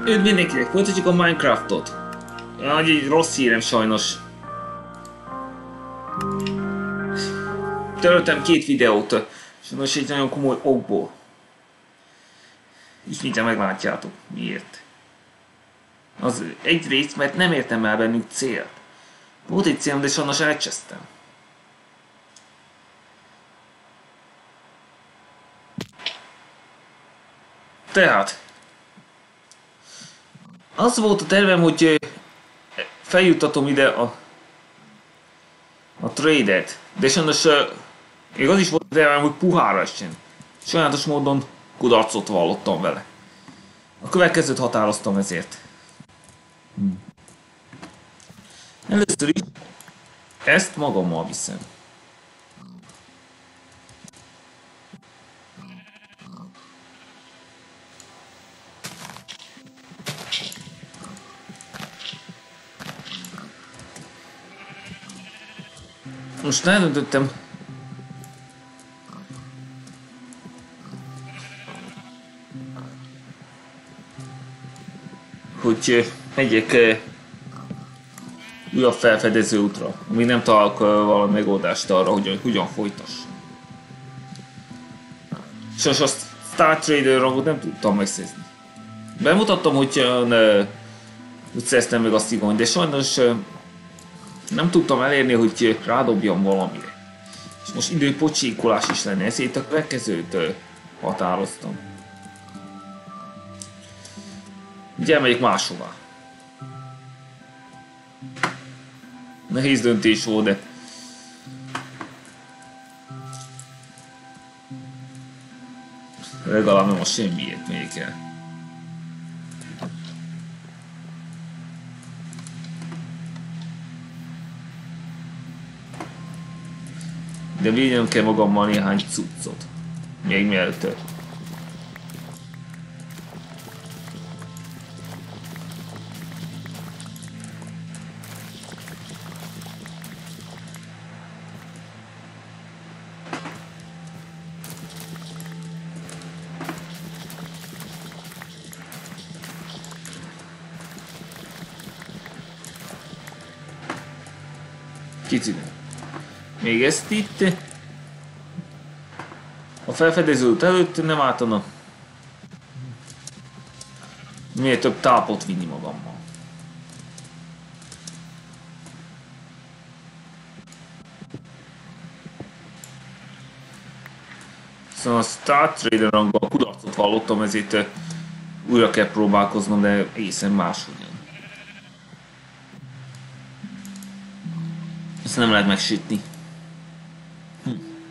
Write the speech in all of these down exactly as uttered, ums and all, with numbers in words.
Üdv mindenkinek, folytatjuk a Minecraftot. Nagy egy rossz hírem sajnos. Töröltem két videót, sajnos egy nagyon komoly okból. És mindjárt meglátjátok miért. Az egyrészt, mert nem értem el bennük célt. Volt egy célom, de sajnos elcsesztem. Tehát az volt a tervem, hogy feljuttatom ide a, a trade-et, de sajnos még az is volt a tervem, hogy puhára essen. Sajátos módon kudarcot vallottam vele. A következőt határoztam ezért. Hmm. Először is ezt magammal viszem. Most eldöntöttem, hogy megyek újabb felfedező útra, amíg nem találok valami megoldást arra, hogy hogyan folytassam. Sajnos a Star Trader rangot nem tudtam megszerzni. Bemutattam, hogy úgy szereztem meg a szigony, de sajnos nem tudtam elérni, hogy rádobjam valamire. És most időpocsékolás is lenne, ezért a következőt határoztam. Ugye elmegyek máshová. Nehéz döntés volt, de legalább nem a semmiért megyek el. De vigyem kell magammal néhány cuccot. Még mielőtt. Kicsit. Még ezt itt a felfedező út előtt nem ártana miért több tápot vinni magammal. Szóval a Star Trader rangban kudarcot vallottam, ezért újra kell próbálkoznom, de egészen máshogyan. Ezt nem lehet megsütni. Hm.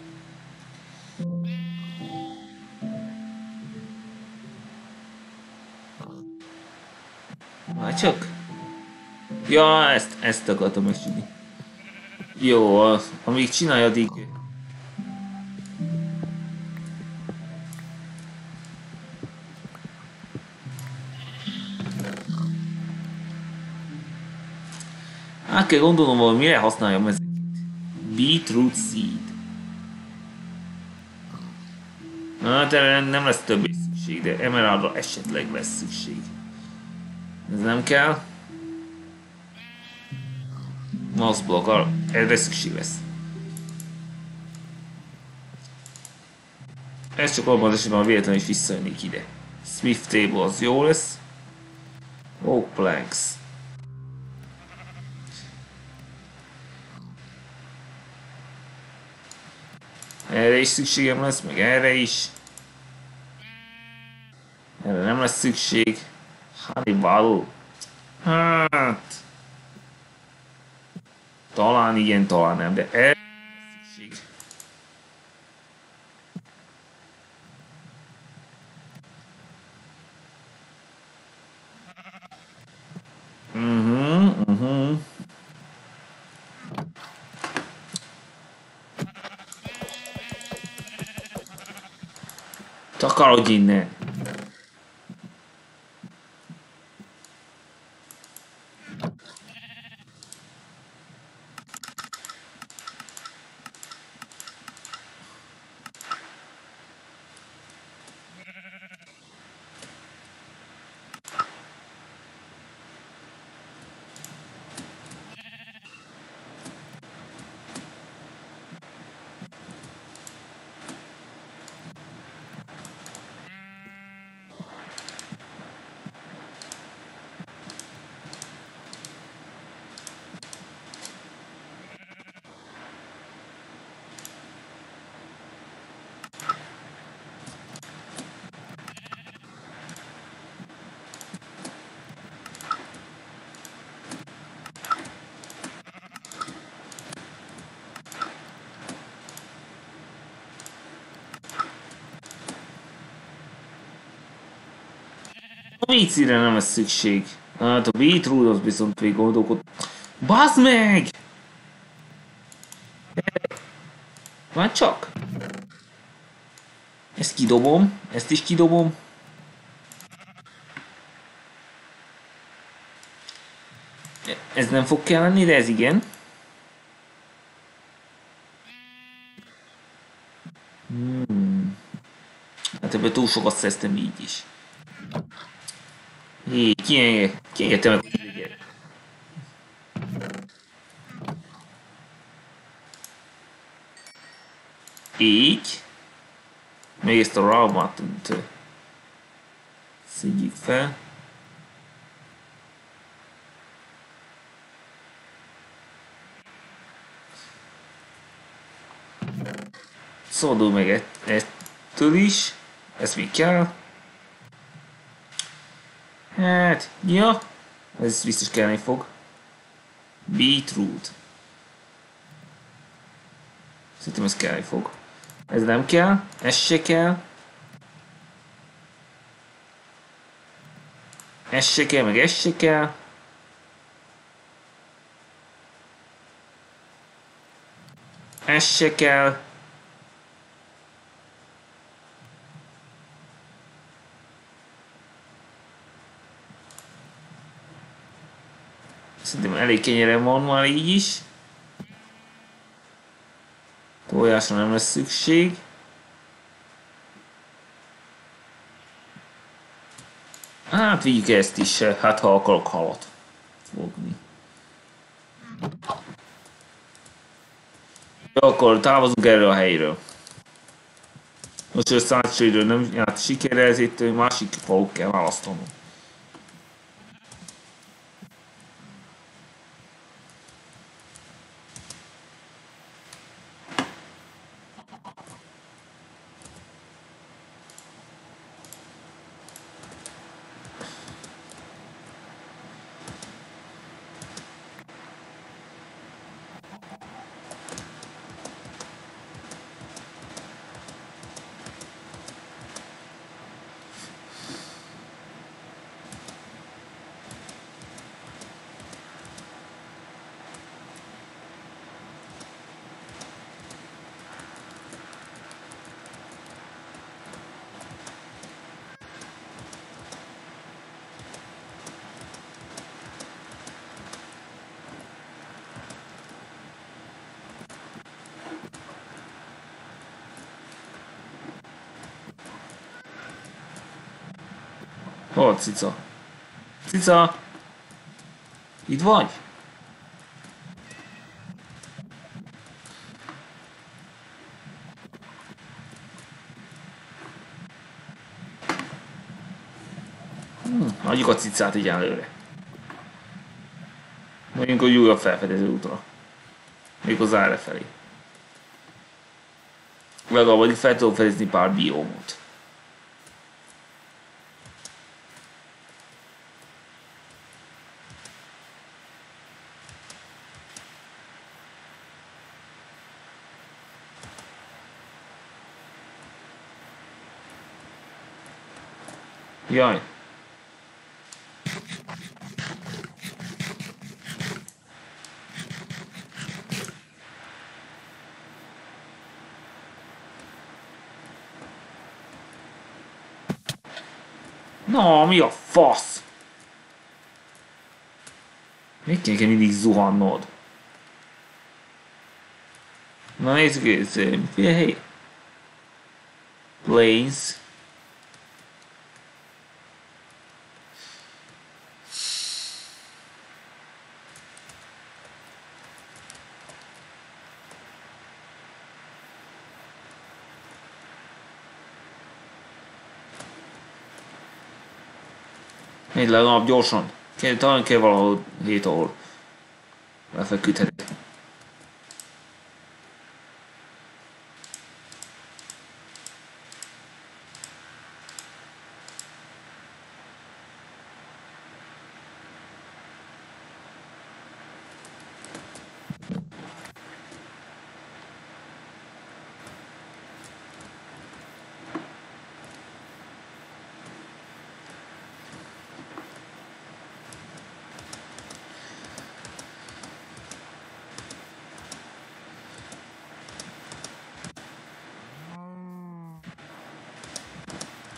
Már csak? Ja, ezt, ezt akartam megsütni. Jó, az, amíg csinálja, addig... Át kell gondolnom, hogy mire használjam ezeket. Beetroot seed. Hát erre nem lesz többé szükség, de emeraldra esetleg lesz szükség. Ez nem kell. Mouse block, erre szükség lesz. Ez csak abban az esetben, ha véletlenül is visszajönnék ide. Smith table az jó lesz. Oak planks. Erre is szükségem lesz, meg erre is. Erre nem lesz szükség. Hannibal. Hát. Talán igen, talán nem, de erre lesz szükség. Mhm, mhm. Takarodj innen! A vízire nem lesz szükség. Hát a beetroot az viszont még gondolkod. Bazd meg! Már csak. Ezt kidobom, ezt is kidobom. Ez nem fog kelleni, de ez igen. Hmm. Hát ebben túl sokat szeztem így is. Hé, kiengedtem meg a liget. Így. Még ezt a raumat szedjük fel. Szabadul meg ettől is. Ez mi kell? Hát, ja. Ez biztos kelleni fog. Beetroot. Szerintem ez kelleni fog. Ez nem kell. Ez se kell. Ez se kell, meg ez se kell. Ez se kell. Szerintem elég kenyerem van már így is. Tojásra nem lesz szükség. Hát vigyük ezt is, hát ha akarok halat fogni. Akkor távozunk erről a helyről. Most a szállítségről nem járt sikerrel, ezért másik falut kell választanom. Hol, cica? Cica? Itt vagy? Hmm, adjuk a cicát így előre. Megyünk a újabb felfedező útra. Méghozzá erre felé. Legalább itt fel tudom fedezni pár biómot. Jaj. Na, mi a fasz? Még kell nekem mindig zuhannod? Na nézzük, ez miféle hely? Plains. Még legalább gyorsan. Kell, talán kell valahol hét, ahol lefeküdhetek.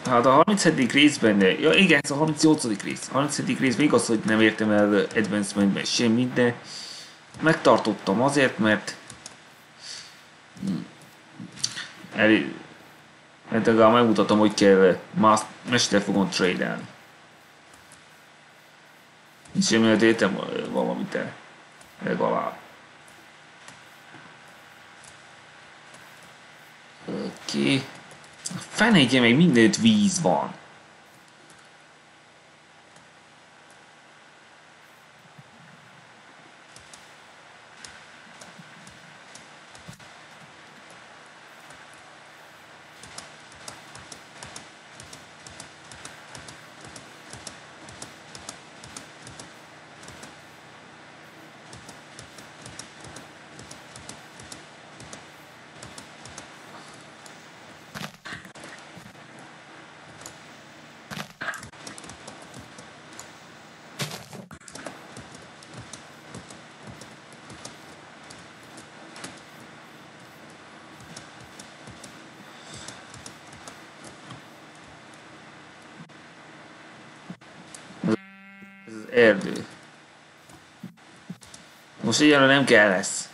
Hát a harmincedik részben, ja igen, ez a harmincnyolcadik rész. A harmincedik részben igaz, hogy nem értem el Advancementben semmit, de megtartottam azért, mert el, mert legalább megmutatom, hogy kell mesterfogon trade-elni. És én mert értem valamit el. Legalább. Oké. Okay. Fenegye meg, mindenütt víz van. Erdő. Most ilyen nem kell lesz.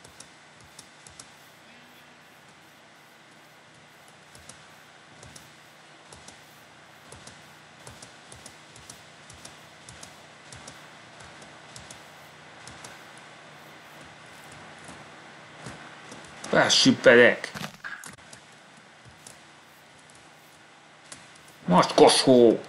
Besüppedek. Mocskos hó.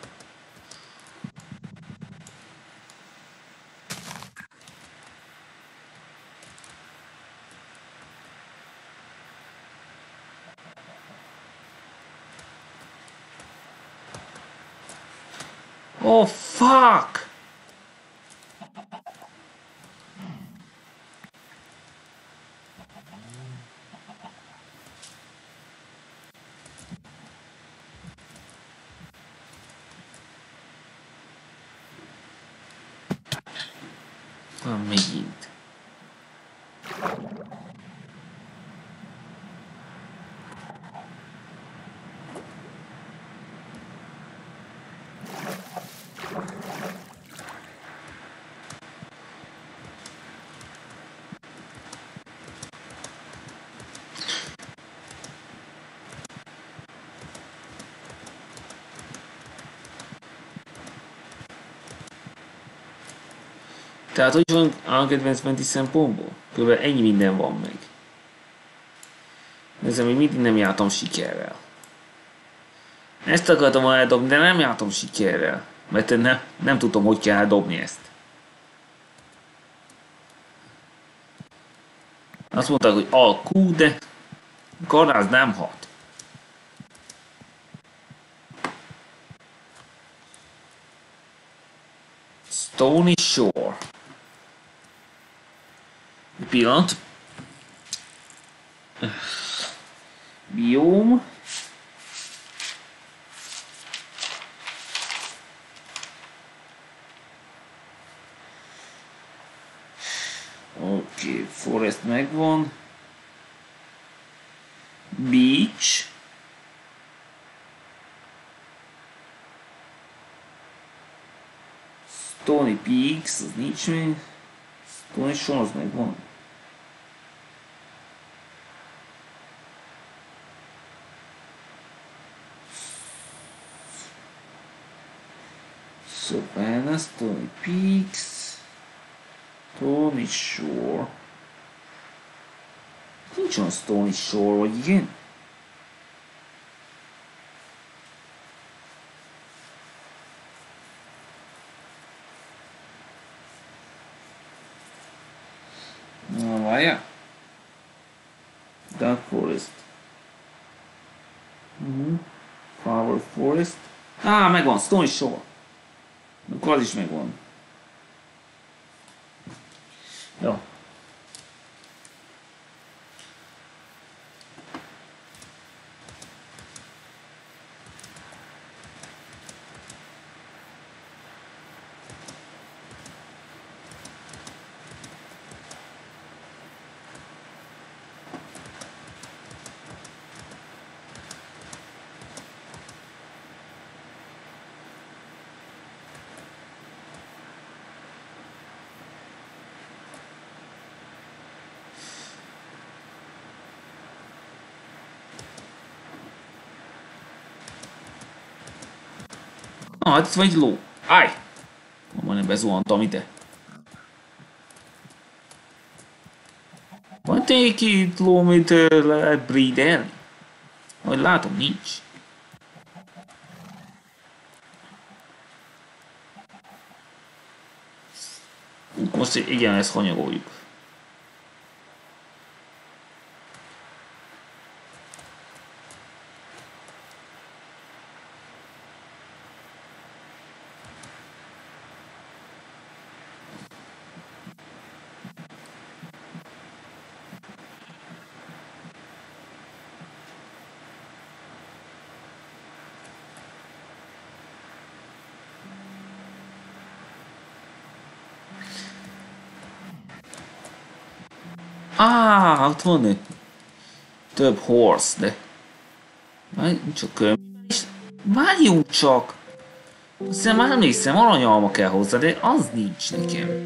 Oh fuck! Ah, megint. Tehát hogy van Advancement-i szempontból? Kb. Ennyi minden van meg. Ezzel még mindig nem jártam sikerrel. Ezt akartam eldobni, de nem jártam sikerrel. Mert nem, nem tudom, hogy kell eldobni ezt. Azt mondták, hogy alkú, de garáz nem hat. Stony Shore. Egy pillanat. Biome. Oké, okay, forest megvan. Beach. Stony Peaks, az nincs még. Stony Shore, az megvan. Savannah, Stony Peaks, Stony Shore. Nincs olyan Stony Shore, vagy igen? Na, várjál. Dark Forest. Uh-huh. Flower Forest. Á, megvan, Stony Shore. Akkor az is megvan. Jó. Na, hát itt van egy ló. Állj! Majdnem bezuhantam ide. Van tényleg két ló, amit le lehet breedelni? Ahogy látom, nincs. Most igen, ezt hanyagoljuk. Ah, ott van egy több horse, de... Csak... Várjunk csak! Aztán már emlékszem, aranyalma kell hozzá, de az nincs nekem.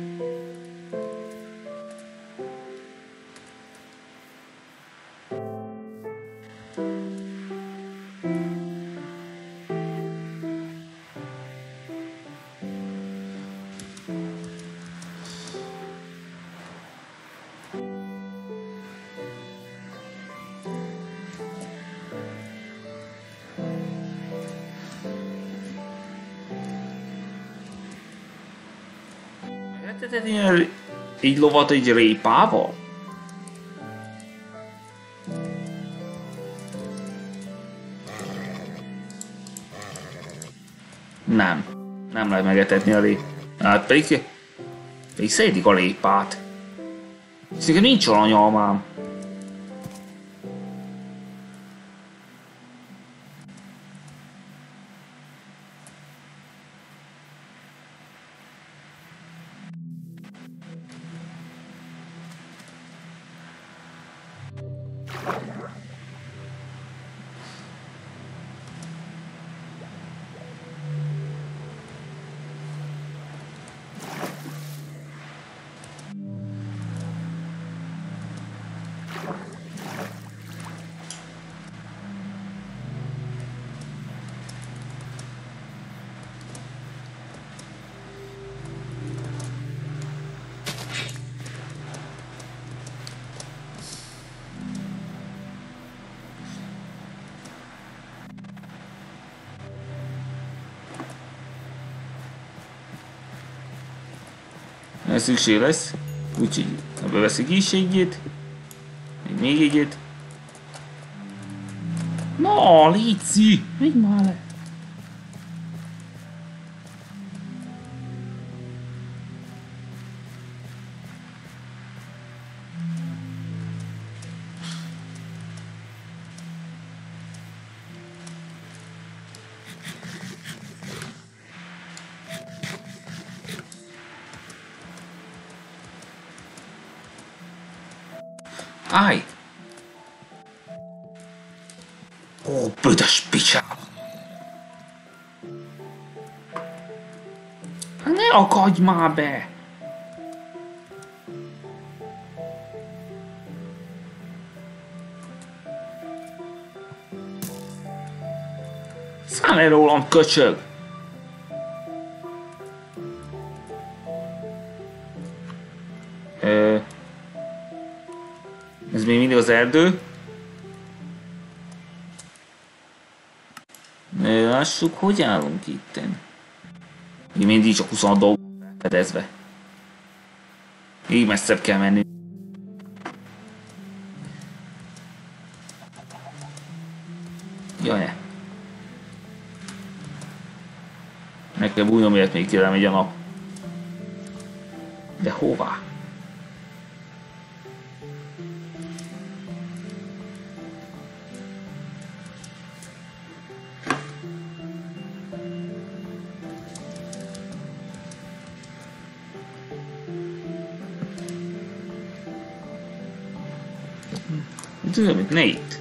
Lehetetlen így lovat egy répával? Nem. Nem lehet megetetni a rép. Hát pedig... Pedig szeretik a répát. És nekem nincs aranyalmám. Ez szükség lesz, úgyhogy ebbe veszek is egyet, még egyet. Na, léci, megy már le. Állj! Ó, büdös picsába! Ne akadj már be! Szállj le rólam, köcsög! Ö... Ez még mindig az erdő. Lássuk, hogy állunk itten. Még mindig csak huszonhat dolgok fedezve. Így messzebb kell menni. Jaj, meg kell bújnom, miért még kérem egy a nap. De hová? Tudom, itt ne itt.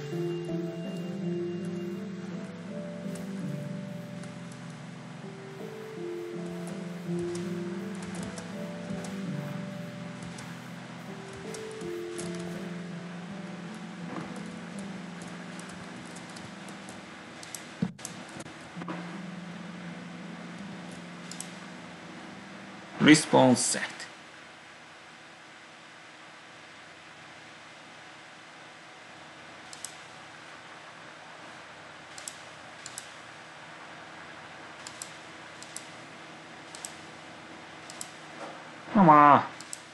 Respawn set. Mama!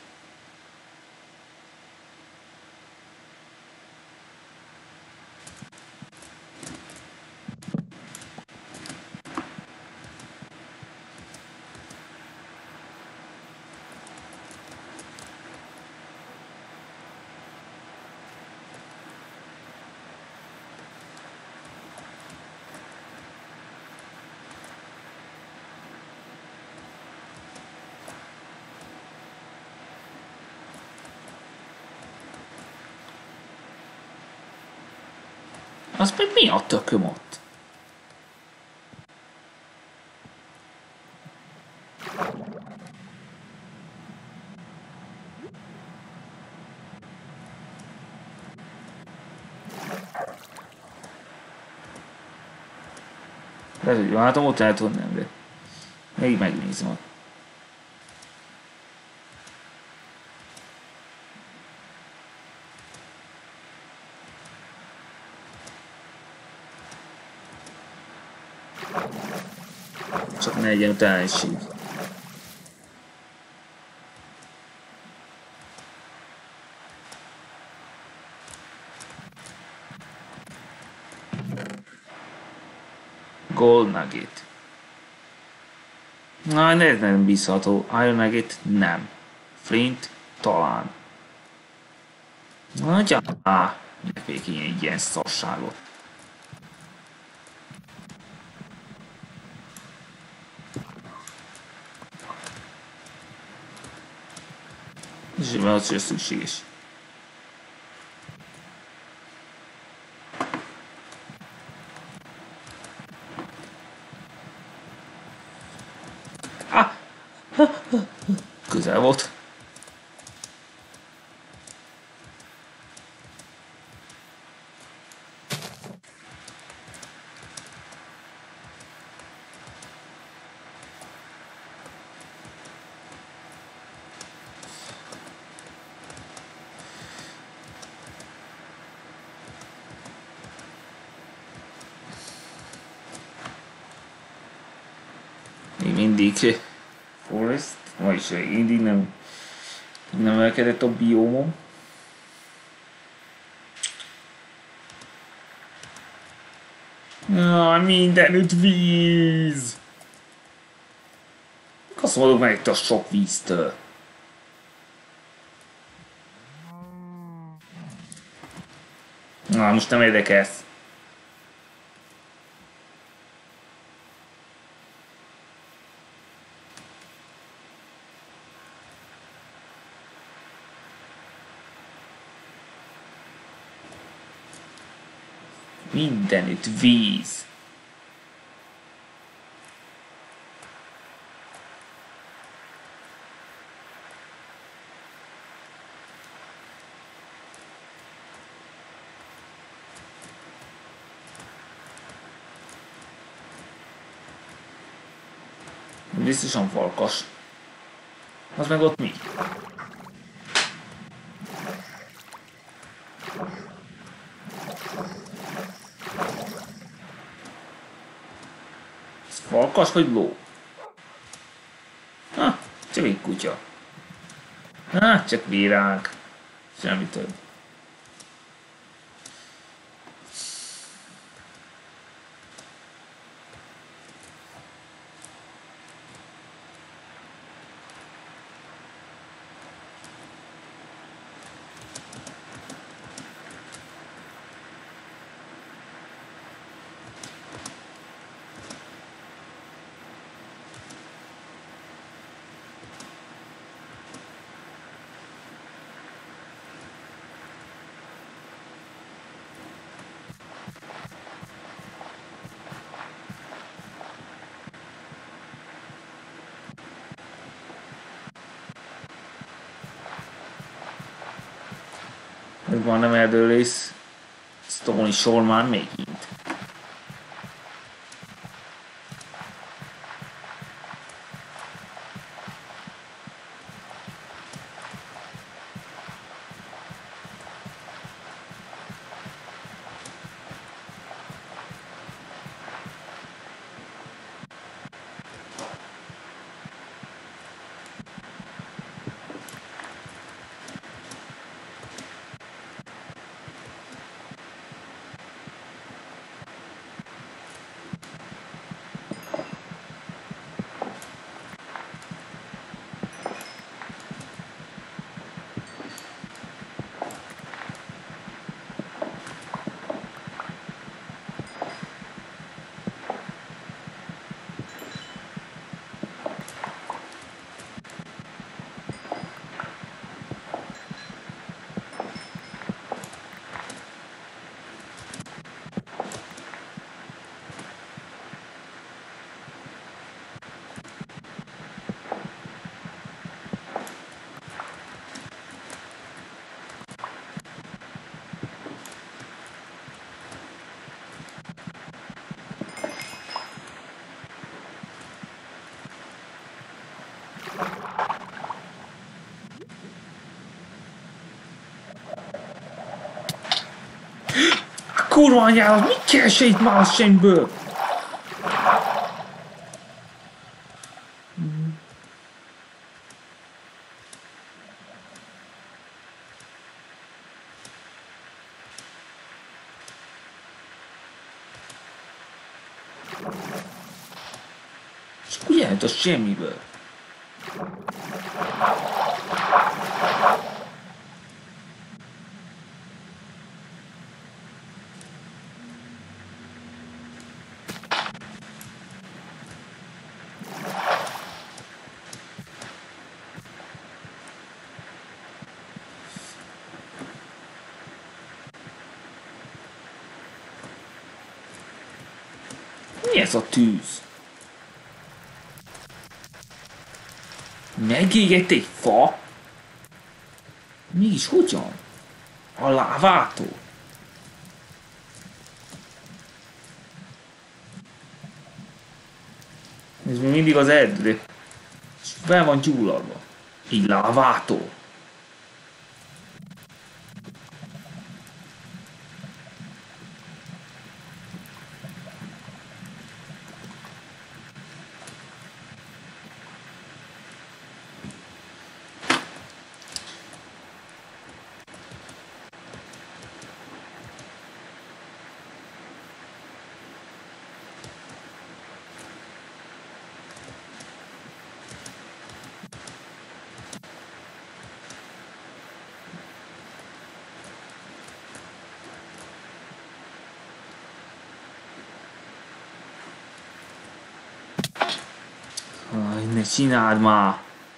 Az meg mi a tököm ott? Lehet, hogy látom ott, lehet, hogy nem, de még megnézem ott. Csak ne legyen utánesség. Gold Nugget. Na, ez nem bízható. Iron Nugget nem. Flint talán. Nagyja, á, ne fékéljen egy ilyen szarságot. És mi az, hogy szükséges. Ah! Közel volt. Mindig Forest, vagyis mindig nem, nem emelkedett a biómom. Ah, mindenütt víz! Azt mondok meg itt a sok víztől. Na, most nem érdekelsz. Mindenütt víz. Biztosan farkas. Az meg ott mi? Farkas vagy ló? Ha, csak egy kutya. Ha, csak virág. Semmi több. Van nem erdőrész. Stony Shore már megint. Kurva anyád, mit keres itt már a semmiből? És ugye jött a semmiből? Mi ez a tűz? Megégett egy fa? Mégis hogyan? A lávától? Ez még mindig az erdő. És fel van gyulladva. Így lávától. Aj, ne csináld már!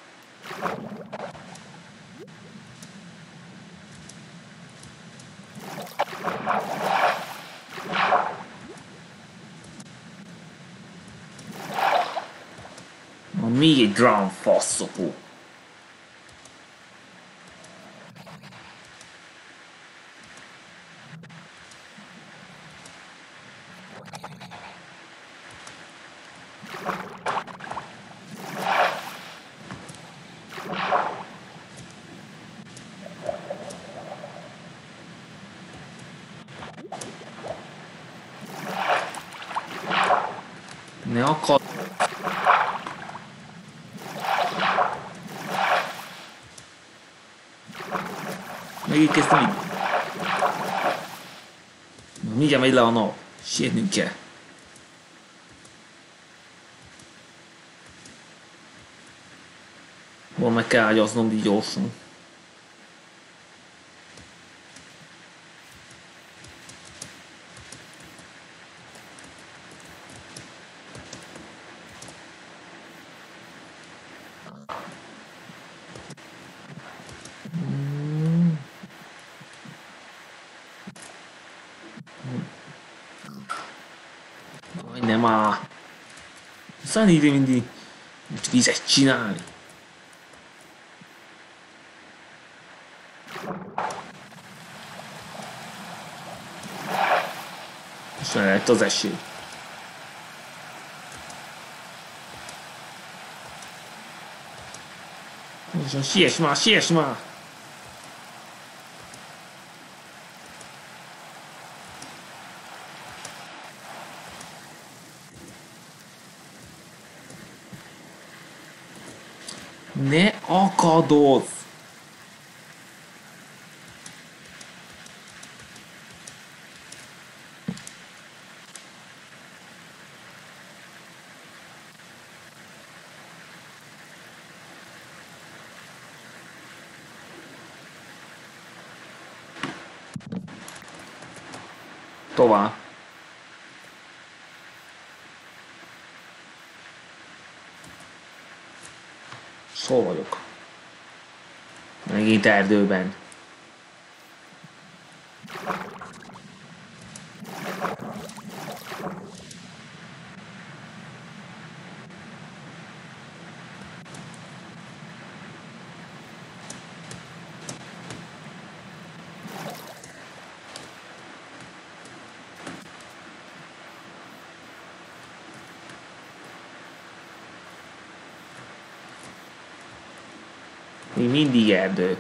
Na, még egy drum faszopó. Ne akad. Megérkeztem így. Mindjárt megy le a nap. Sietnünk kell. Van meg kell ágyaznom így gyorsan. Aj, nem már. Aztán ide mindig vizet csinálni. És lett az eső. És siess már, siess már! Ne akadozz! Tovább. Hol vagyok? Megint erdőben. Még mindig erdő.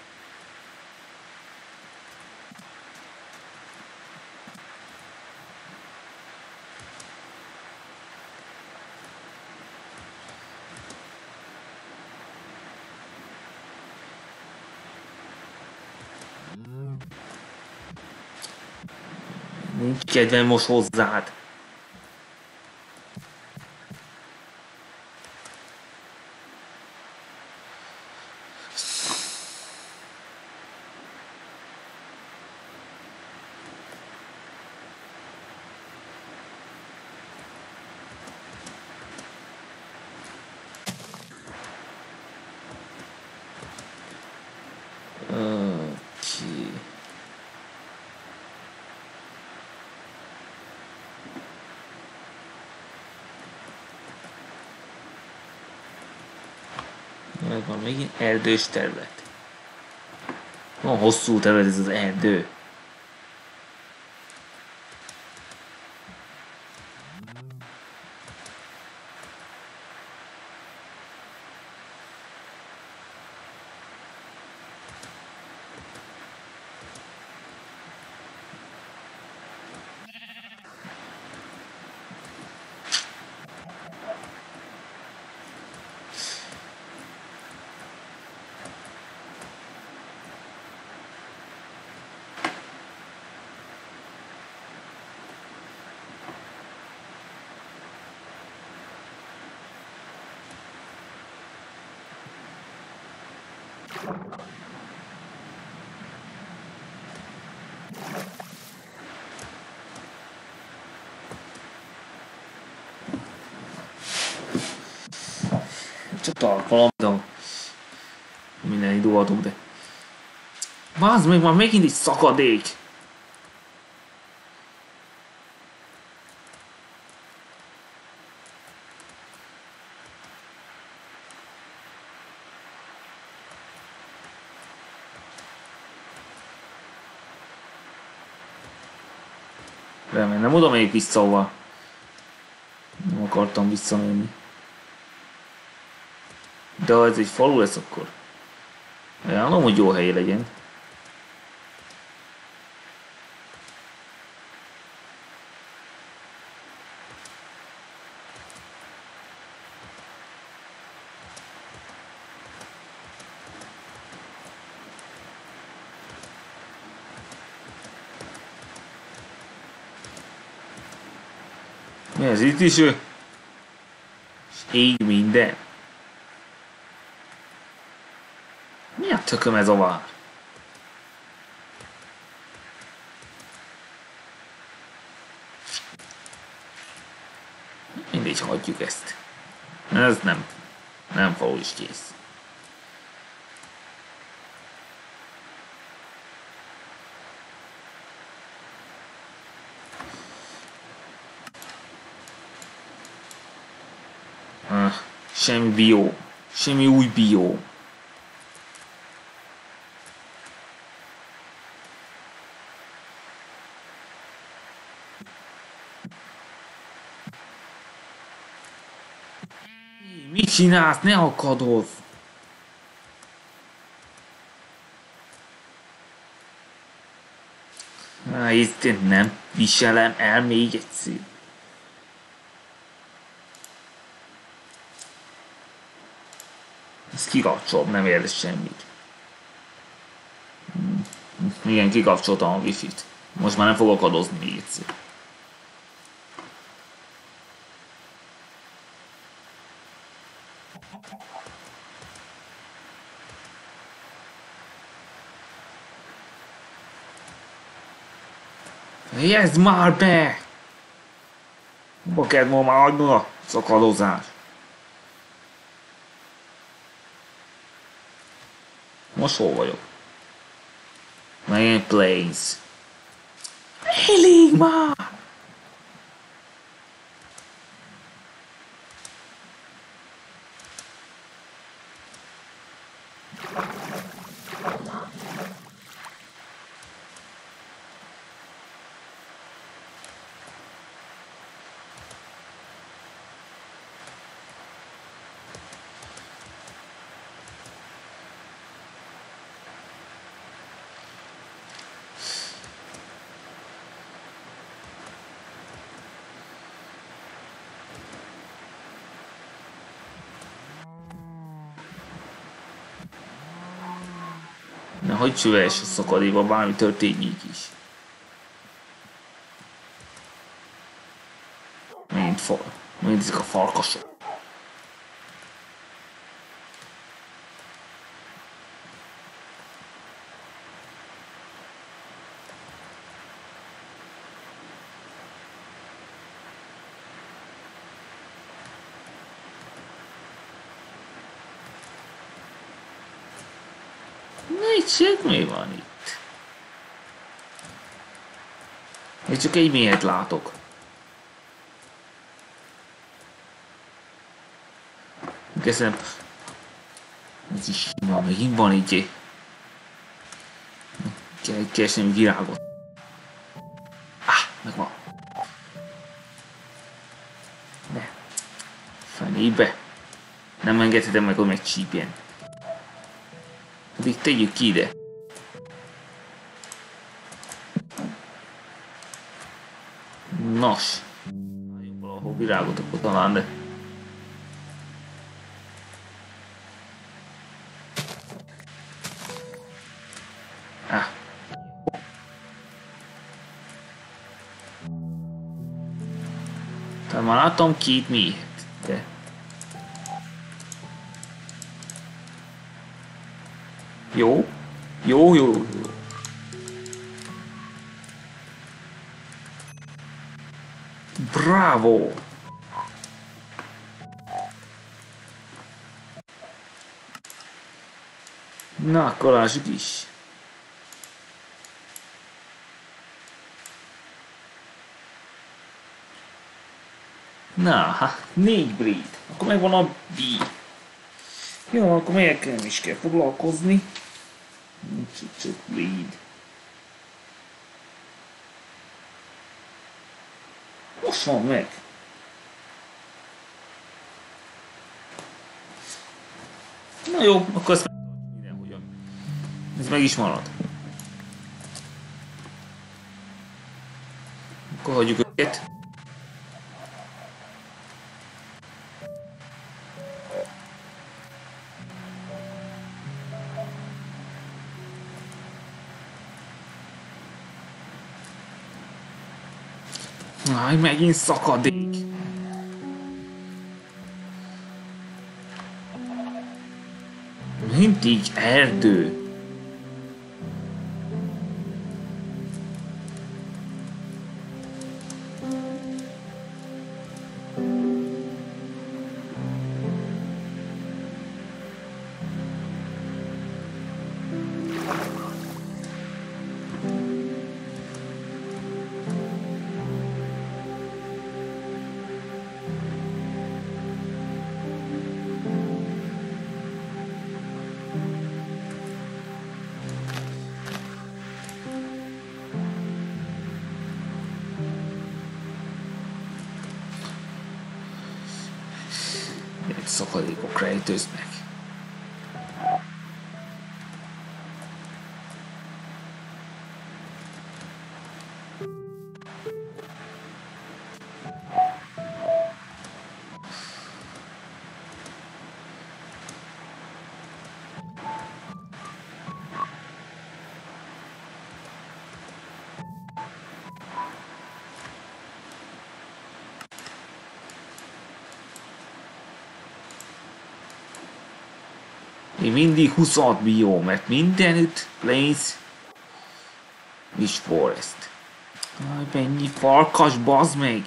Nincs kedvem most hozzád. Okay. Ez van megint erdős terület. Van hosszú terület ez az erdő. Csak talpalamodom. Minden időadok, de... Vázd meg, már megint egy szakadék! Remélem, nem oda megyek vissza, hova. Nem akartam visszamenni. De ha ez egy falu lesz, akkor ajánlom, hogy jó hely legyen. Mi ez itt is? És ég minden. Mi a tököm ez a vár? Mindegy, hagyjuk ezt. Ez nem, nem faul is kész. Ah, semmi bió, semmi új bió. Mit csinálsz? Ne akadozz! Á, Isten, nem viselem el még egyszer. Ezt kikapcsolom, nem érdes semmit. Igen, kikapcsoltam a wifi-t. Most már nem fogok adozni még egyszer. Jezd már be! Hova kell ma már adnod a szakadozás? Most hol vagyok? Megint Plains. Elég már! Nehogy csöves a szakadékba, bármi történjék is. Mint fal. Mint ezek a farkasok. Itt semmi van itt. Én csak egy mélyet látok. Kezdem. Ez is van, megint van így. Kell keresni virágot. Ah, megvan. Ne. Fenébe. Nem engedhetem meg, hogy megcsípjen. Addig tegyük ki ide. Nos. Nagyon valahol virágot akkor talán, de... Ah. Tehát már láttam két méhet, de... Jó, jó, jó, jó. Bravo! Na, akkor lássuk is. Na, ha, négy breed. Akkor megvan a B. Jó, akkor melyekkel nem is kell foglalkozni. Csak, csak breed. Most van meg. Na jó, akkor ezt megtartjuk mindenhogyan. Ez meg is marad. Akkor hagyjuk őket. Aj, megint szakadék. Mindig erdő. Szakadékok rejtőznek. Én mindig huszonhat bióm, mert mindenütt plains és forest. Aj, mennyi farkas, bazd meg!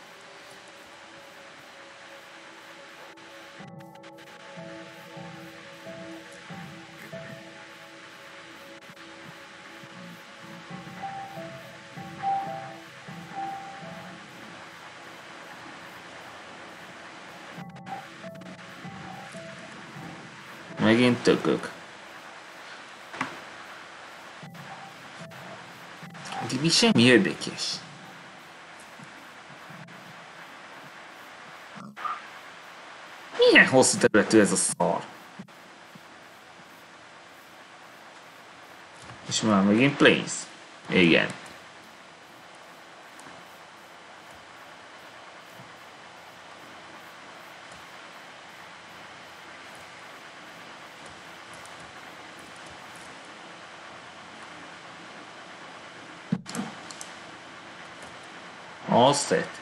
Megint tökök. De mi semmi érdekes. Milyen hosszú területű ez a szar? És már megint plains. Igen. All set.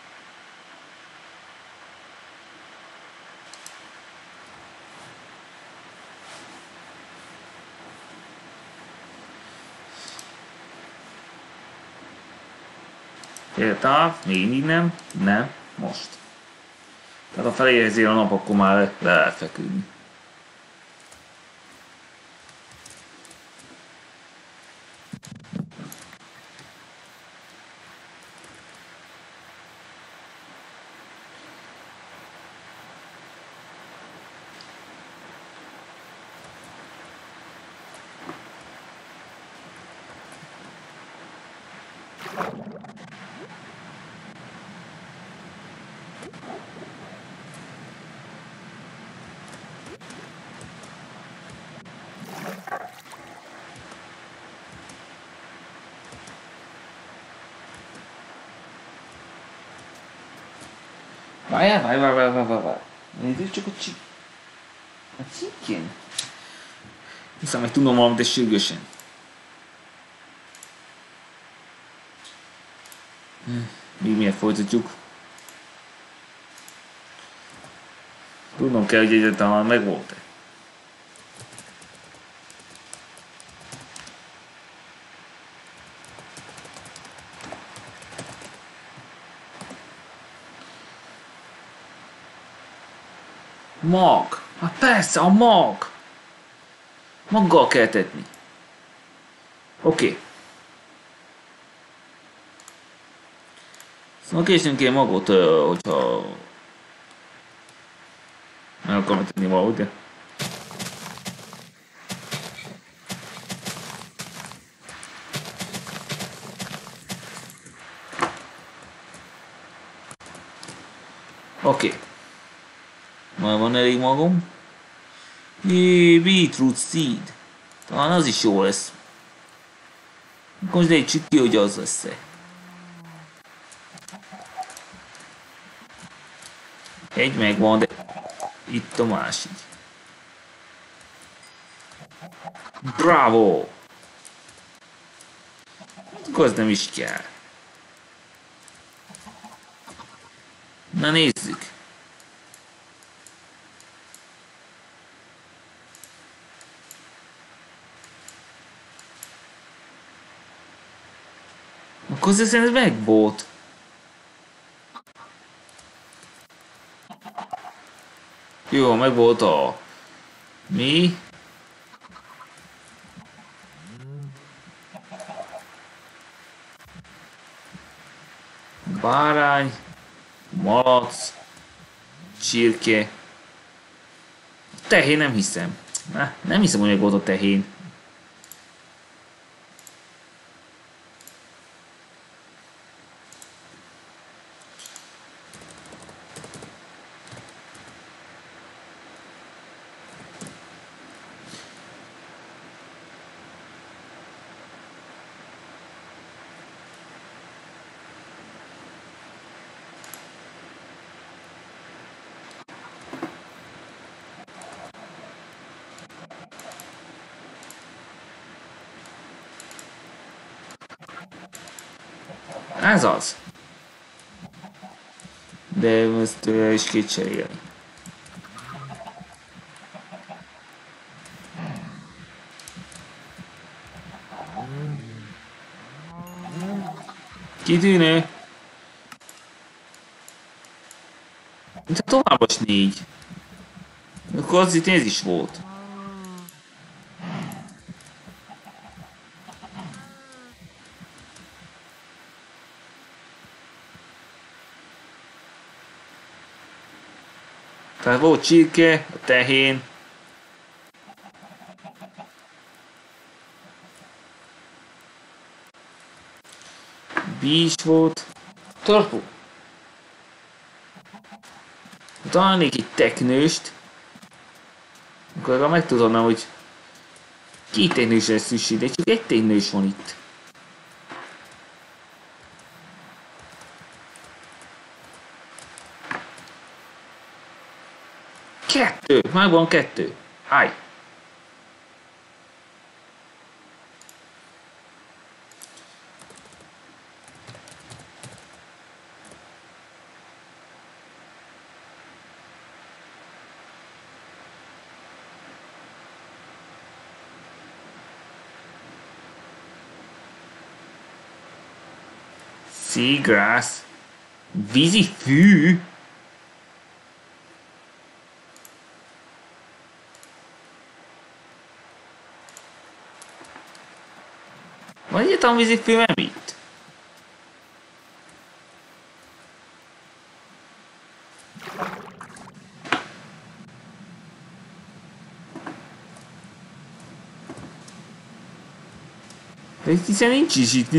Táv, még mindig nem, nem, most. Tehát ha felérzi a nap, akkor már le lehet feküdni. Várjál, várj, várj, várj, várj, várj, várj. Nézzük csak a csik... A cikkén. Hiszem, hogy tudom valamit, de sürgősen. Még miért folytatjuk? Tudnom kell, hogy egyáltalán megvolt-e. Mag! Hát persze, a mag! Maggal kell tetni. Oké. Okay. Szóval későn kell magot, hogyha... Nem akarom tenni valahogy, de... Oké. Okay. Már van elég magam. Jé, beetroot seed. Talán az is jó lesz. Most dejtsük ki, hogy az lesz-e. Egy megvan, de itt a másik. Bravo! Akkor az nem is kell. Na nézzük. Akkor ez szerint megvolt. Jó, megvolt a... Mi? Bárány, malac, csirke. Tehén nem hiszem. Na, nem hiszem, hogy megvolt a tehén. Ez az. De ezt uh, is két cserélni. Kitűnő. Mint a továbbos négy. Akkor az itt ez is volt. Tehát volt csirke, a tehén. Bíj volt. Torpó. Találnék egy teknőst. Akkor megtudom, hogy két teknősre lesz szükség, de csak egy teknős van itt. Kettő! Megvan kettő. Állj! Seagrass. Vízi fű. Van egyáltalán vízi fű, nem itt? De itt hiszen nincs is itt.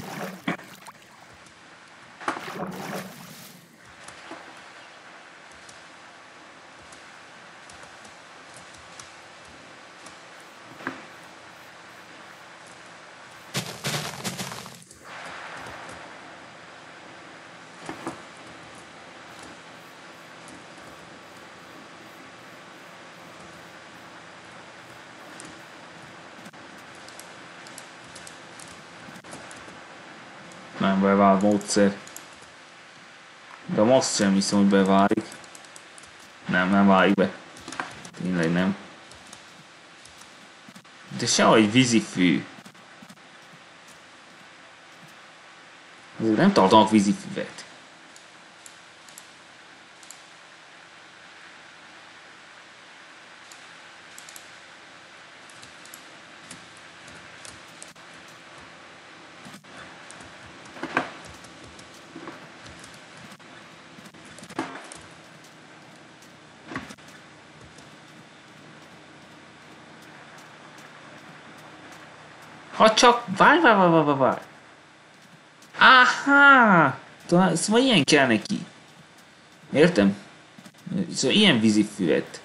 Nem bevált módszer. De most sem hiszem, hogy beválik. Nem, nem válik be. Tényleg nem. De sehogy vízifű. Nem tartanak vízifüvet. Ha csak... Várj, várj, várj, várj, várj. Aha! Szóval ilyen kell neki. Értem? Szóval ilyen vízifüvet.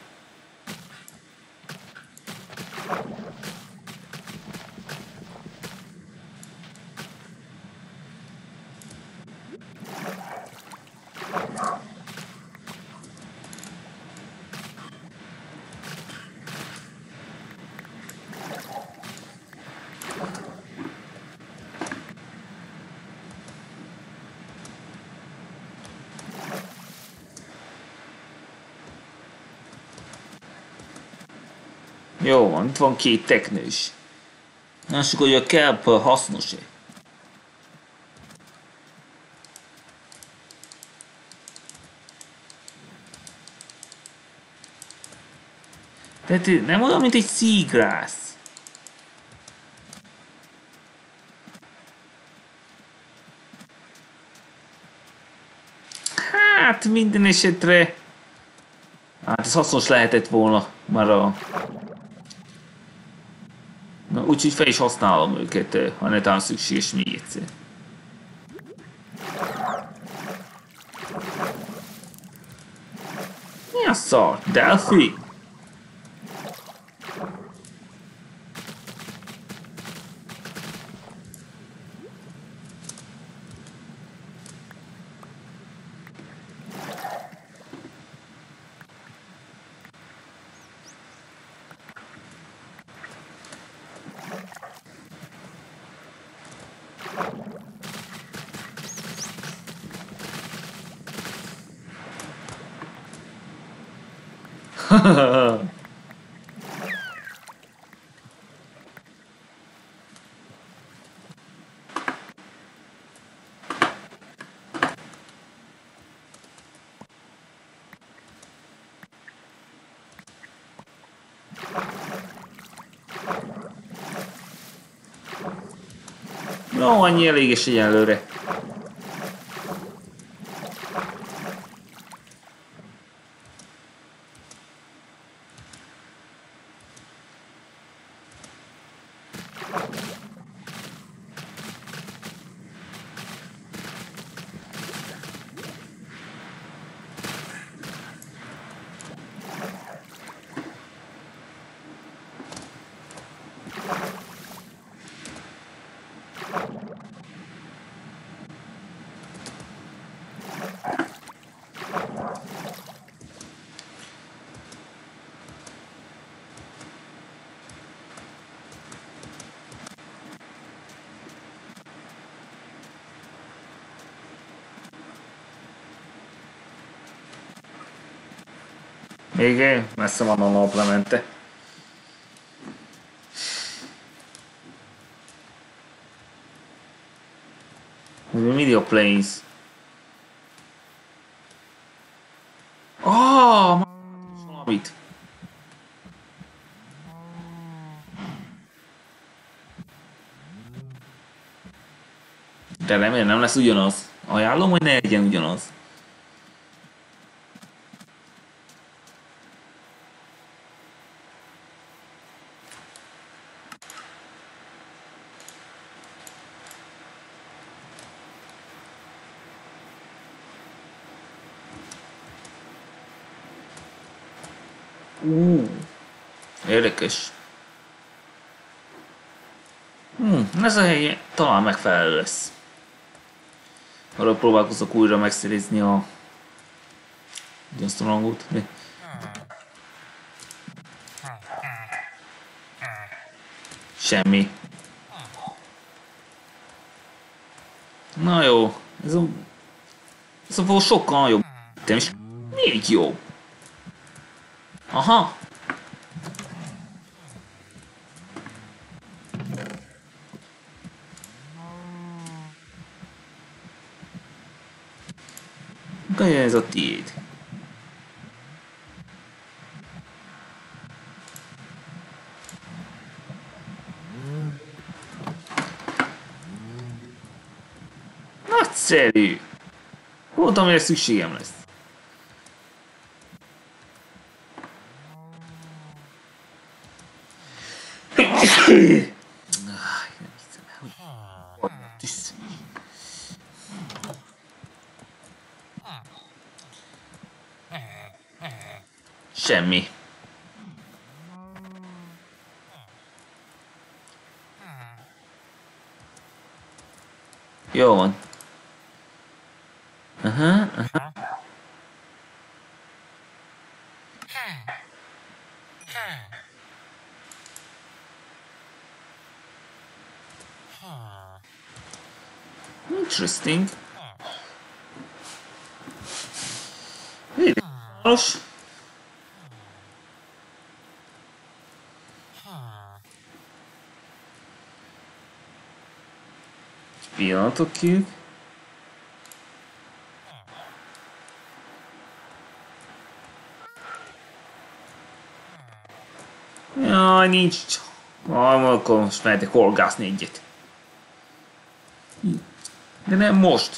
Jó van, itt van két teknős. Lássuk, hogy a kelp hasznos-e. Tehát nem olyan, mint egy seagrass. Hát minden esetre... Hát ez hasznos lehetett volna, már a... Na, úgyhogy fel is használom őket, ha netán szükséges még egyszer. Mi a szar? Delphi? Jó, annyi eléges egyelőre. Igen, messze van a naplemente. Mindig a planes. Ah, oh, valamit. De remélem nem lesz ugyanaz. Ajánlom, hogy ne legyen ugyanaz. Uh, érdekes. Hmm, ez a hely talán megfelelő lesz. Arra próbálkozok újra megszerezni a... azt a rangot, de... Semmi. Na jó, ez a... ez a sokkal jobb. De is még jobb. Aha. Akkor ez a tiéd. Nagyszerű. Voltam, amire szükségem lesz. Semmi. Jó van. Aha, aha. Interesting. Érdekes. Pillanatok ki. Jaj, nincs. Ah, akkor most mehetek horgászni egyet. De nem most.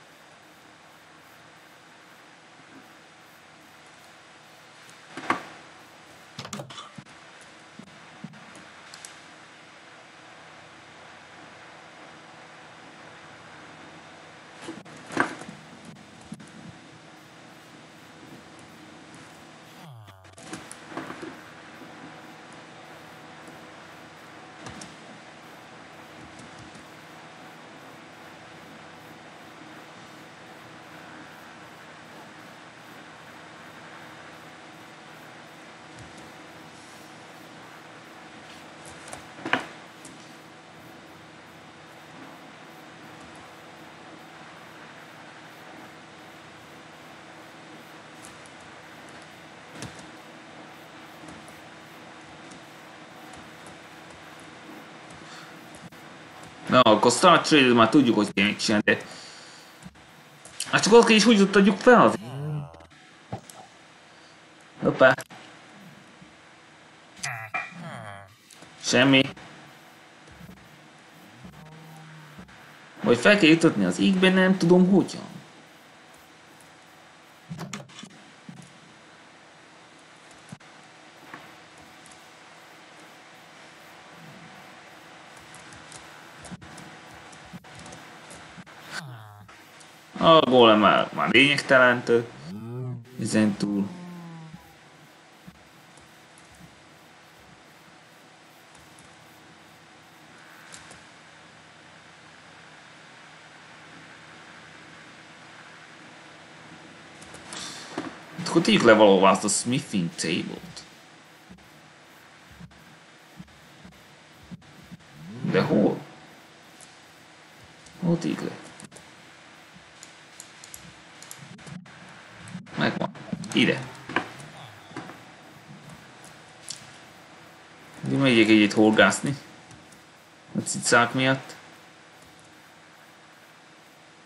Na, akkor Start Trade már tudjuk, hogy kell csinálni, de... Hát csak azt is úgy adjuk fel az... Hoppá. Semmi. Vagy fel kell jutatni az égben, nem tudom hogyan. A gólem már, már lényegtelentő. Ezen túl. Akkor tegyük le valahol azt a smithing table-t. De hol? Hol tegyük le? Megvan. Ide. De megyek egyet horgászni. A cicák miatt.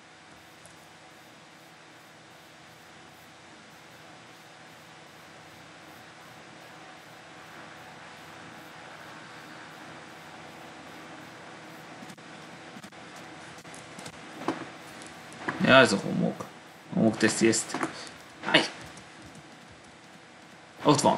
Ja, ez a homok. A homok teszi ezt. Állj! Ott van.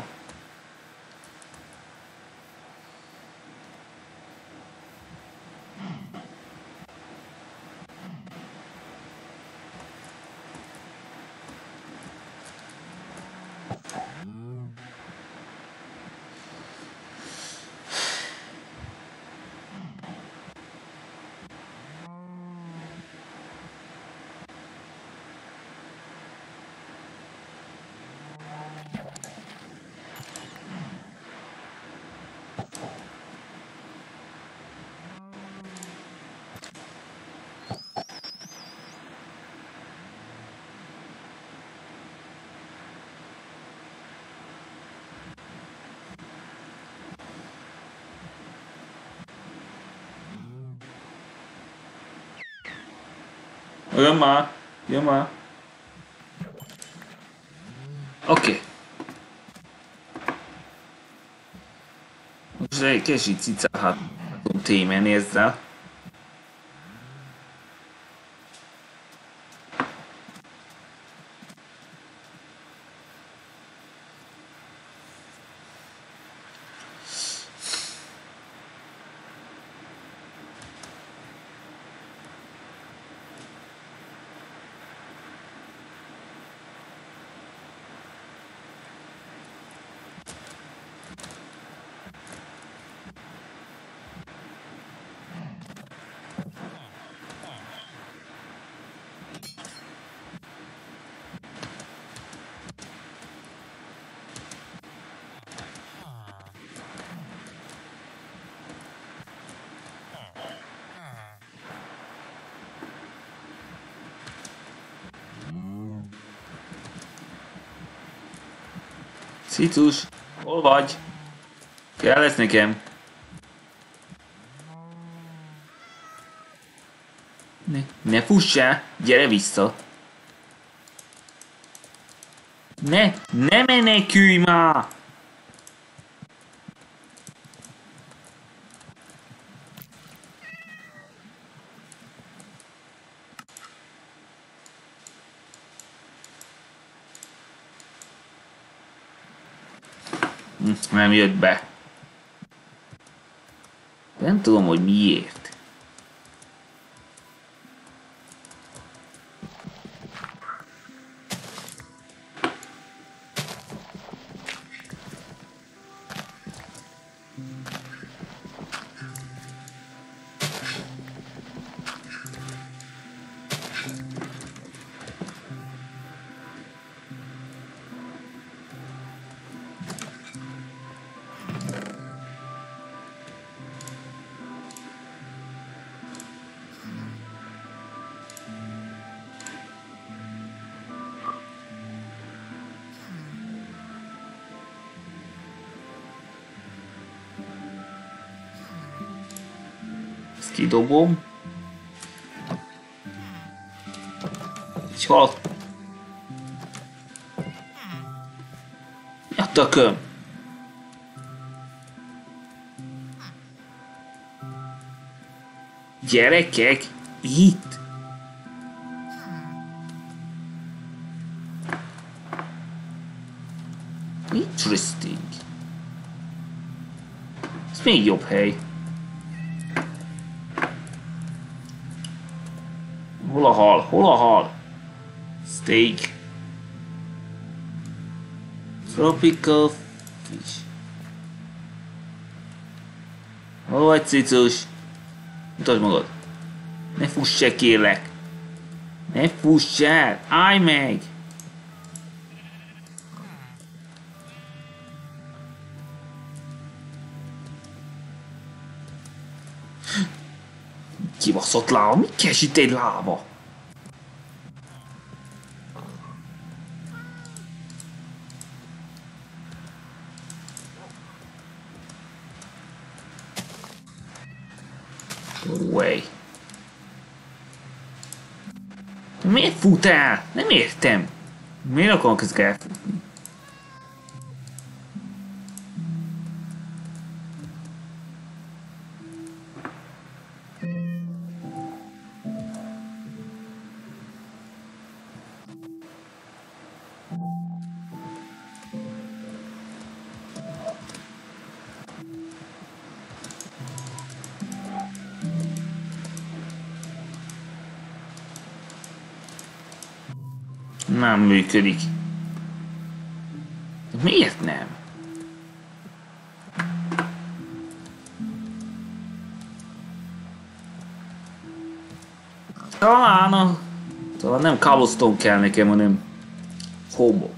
Jön már, jön már. Oké. Okay. Most egy kicsit cicálhat tudom témeni ezzel. Cicus, hol vagy? Kell lesz nekem. Ne, ne fussál, gyere vissza. Ne, ne menekülj már! Nem jött be. Nem tudom, hogy miért. Kidobom. És hol? Ja, tököm. Gyerekek, itt. Interesting. Ez még jobb hely. Hol a hal? Hol a hal? Steak. Tropical fish. Hol vagy, cicus? Mutasd magad. Ne fuss se, kérlek. Ne fuss el. Állj meg. Kibaszott lába. Mit keres itt egy lába? Way. Miért fut el? Nem értem. Miért akarok ezt elfutni? Nem működik. Miért nem? Talán a... Talán nem cobblestone kell nekem, hanem homok.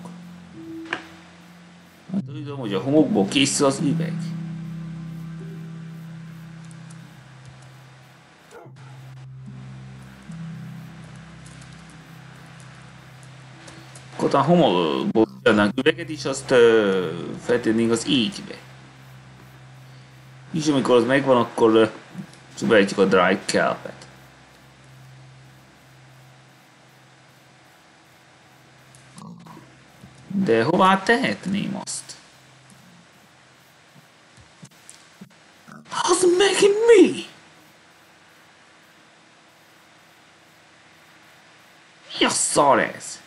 Hát tudom, hogy a homokból készül az üveg. Akkor a homokból csinálnánk üveget is, azt uh, feltennénk az égbe. És amikor az megvan, akkor uh, beállítjuk a dry kelpet. De hová tehetném azt? Az megint mi? Mi a szar ez?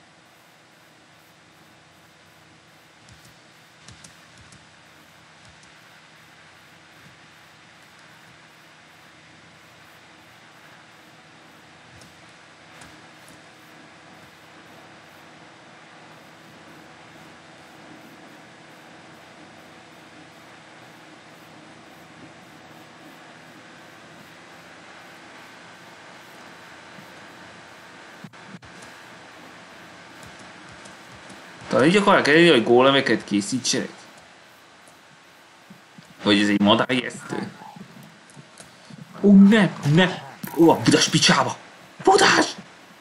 Talán így akarják elérni, hogy gólemeket készítsenek? Vagy ez egy madárjesztő? Ó, nem, nem! Ó, a Budás picsába! Budás!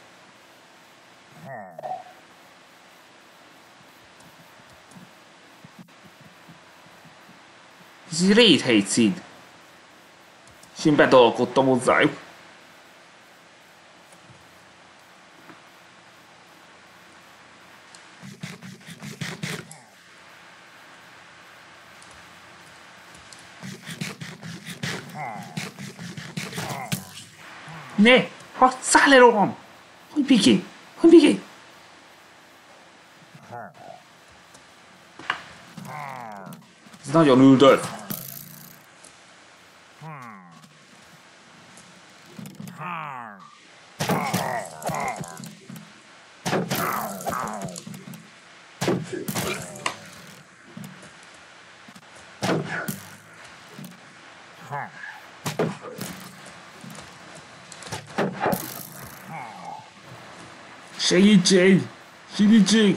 Ez egy raid hate seed. És én bedalkodtam hozzájuk. Ne! Ha száll le rólam! Hogy Miki? Hogy Miki? Ez nagyon üldöz. Segítség! Segítség!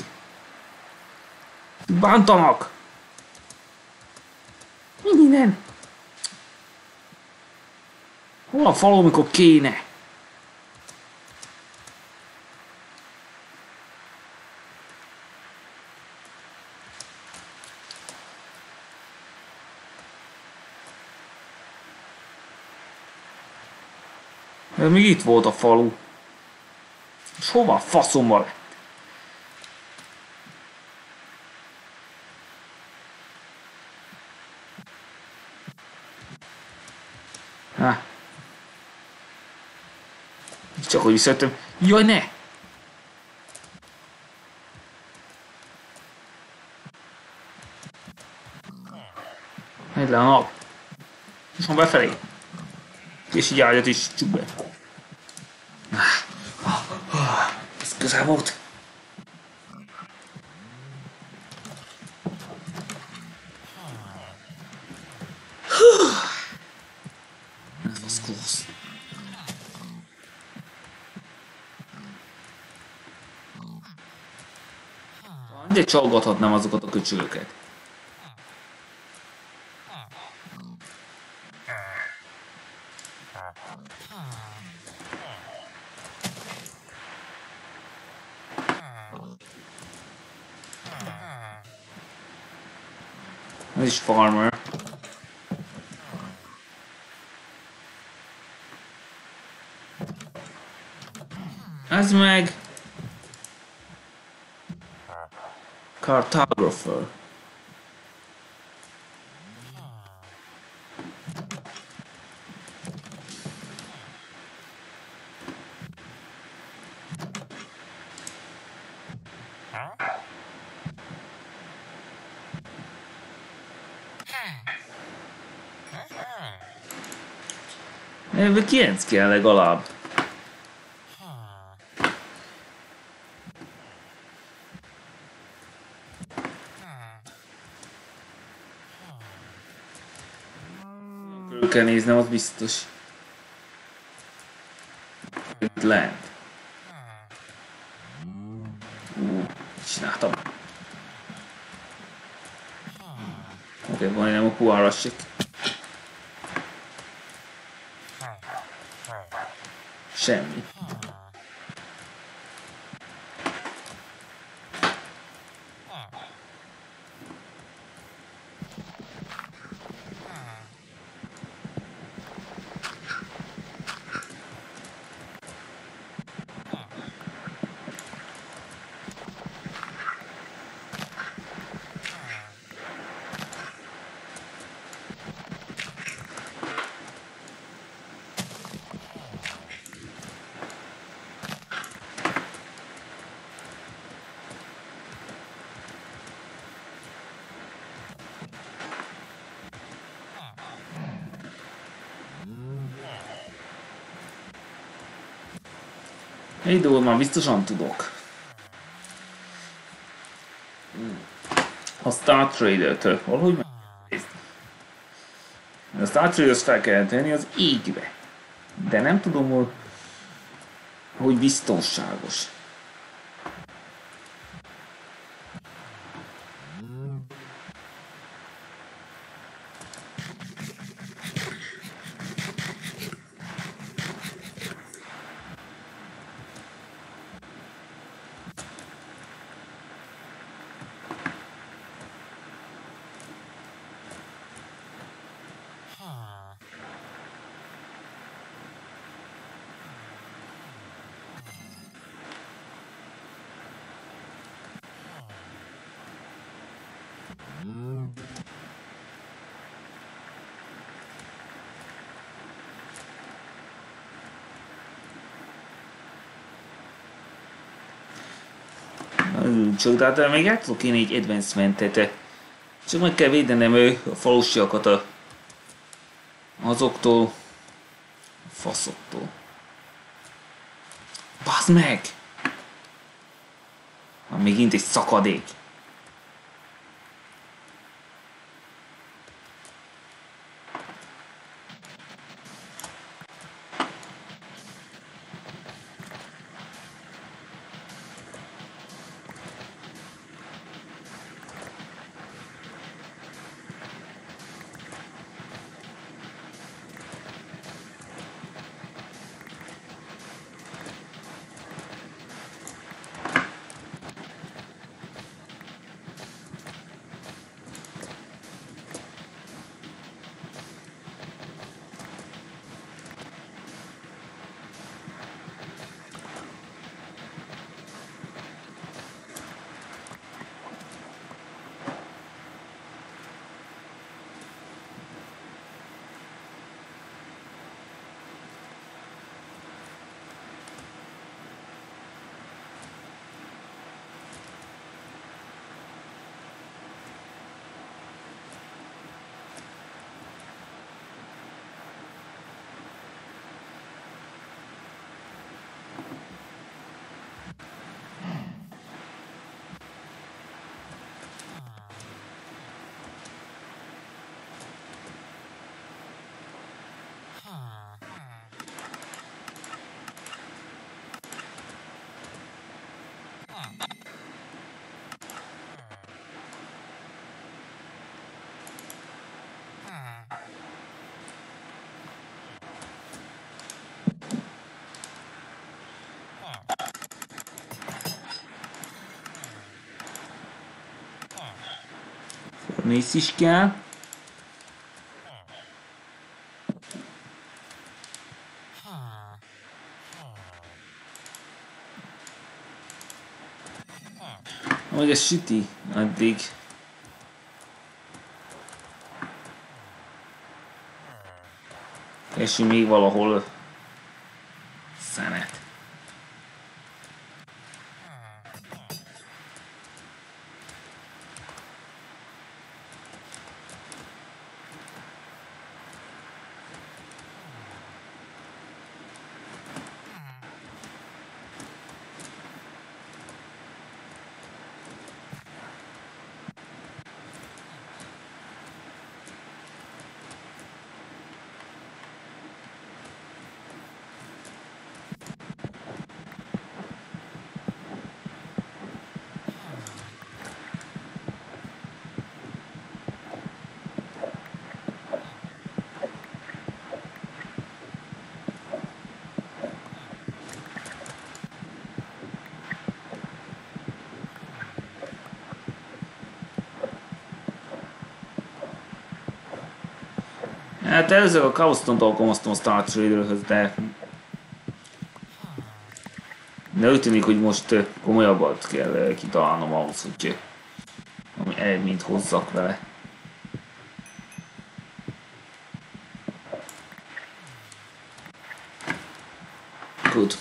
Bántanak! Mi minden? Hol a falu, amikor kéne? De még itt volt a falu. És hova a faszomba lett? Há. Csak hogy visszajöttem. Jaj, ne! Megy le a nap. És van befelé. És így ágyat is csuk be. Ez közel volt. Ez was close. De csalgathatnám azokat a köcsögöket. Ez is farmer. Ez meg... Cartographer. Ebből kilenc kell legalább. Körül kell néznem, az biztos. Itt lent. Ú, csináltam. Oké, okay, majdnem a puhára sik. Semmi. Egy dolgot már biztosan tudok. A Star Trader-től valahogy megnézni. A Star Trader-t fel kell tenni az égbe. De nem tudom, hogy, hogy biztonságos. Csak de hát még játszok én egy advancementet. Csak meg kell védenem a falusiakat a, azoktól a faszoktól. Baszd meg! Van megint egy szakadék. Mész is kell. Hogy ez süti addig. És még valahol szenet. Hát először a Cobblestone-t alkalmaztam a Star Traderhöz, de... De úgy tűnik, hogy most komolyabbat kell kitalálnom ahhoz, hogy ami eredményt hozzak vele. Good.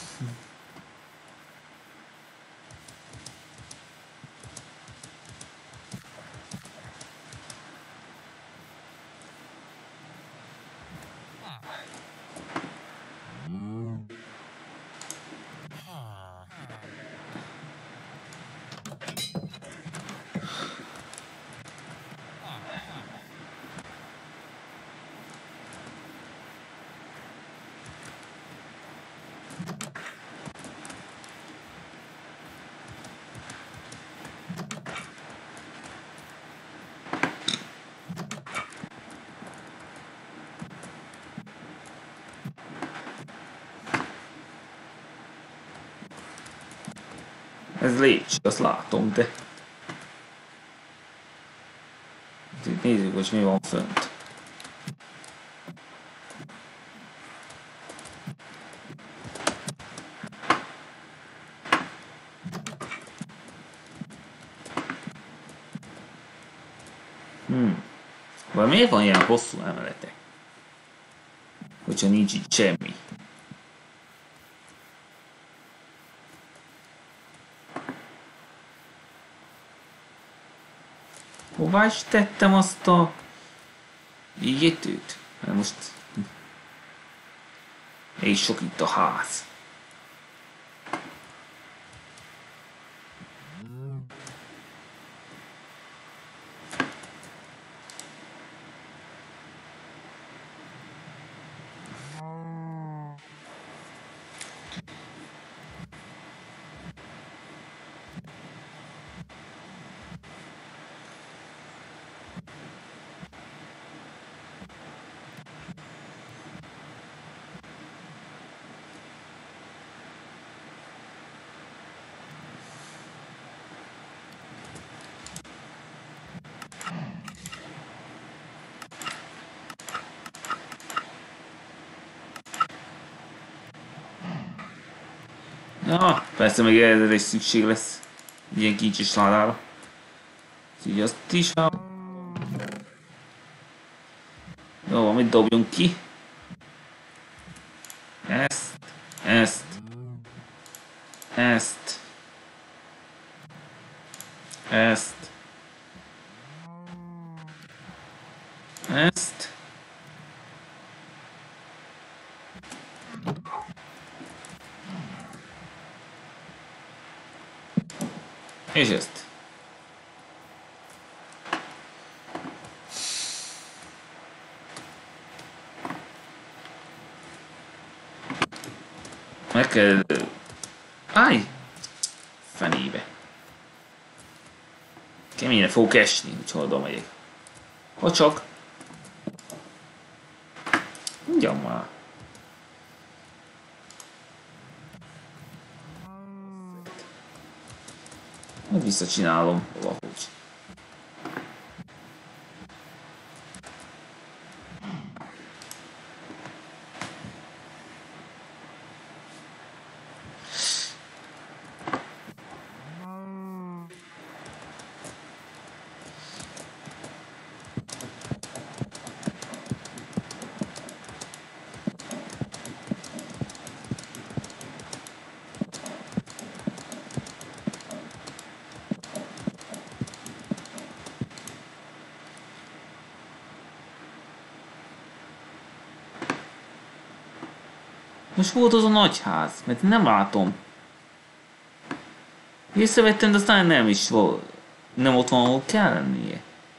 Ez légy, azt látom, de... Nézzük, hogy mi van fönt. Hmm. Vagy miért van ilyen hosszú emelete? Hogyha nincs itt semmi. Hová is tettem azt a égetőt? Mert most... És sok itt a ház. Ja, persze még erre is szükség lesz. Ilyen kincses ládára. Így azt is a... Jó, amit dobjunk ki? Ezt, ezt, ezt, ezt, ezt. És ezt. Meg kell... Állj! Fenébe. Keményre fogok esni, úgyhogy oda megyek. Ha csak. Ugyan már. Meg visszacsinálom valahogy. Most volt az a nagy ház, mert nem látom. Észrevettem, de aztán nem is volt. Nem ott van, ahol kell lennie.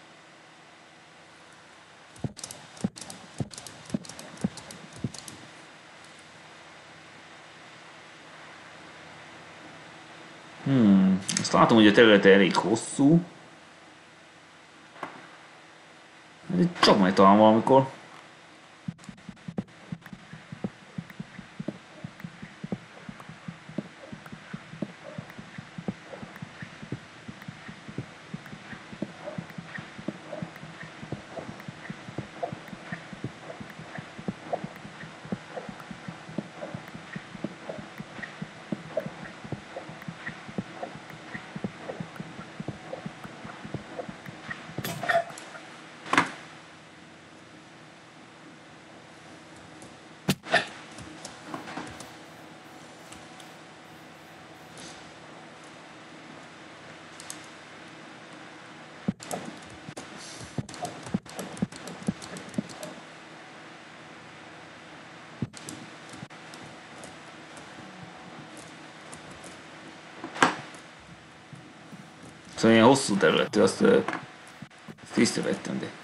Hmm, azt látom, hogy a területe elég hosszú. De csak majd talán valamikor. Szóval ilyen hosszú területű, azt, azt észrevettem, de...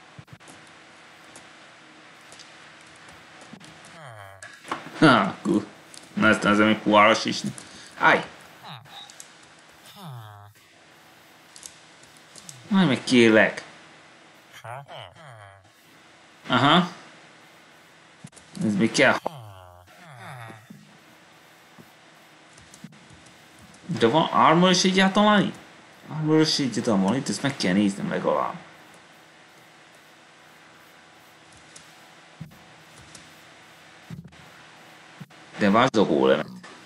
Ha, cool. Na ezt ezzel még puháras is. Állj! Állj meg kérlek! Aha. Ez még kell. De van armor is egyáltalán itt? Armor is egyáltalán van itt, ezt meg kell néznem legalább. De vásd a gólemet.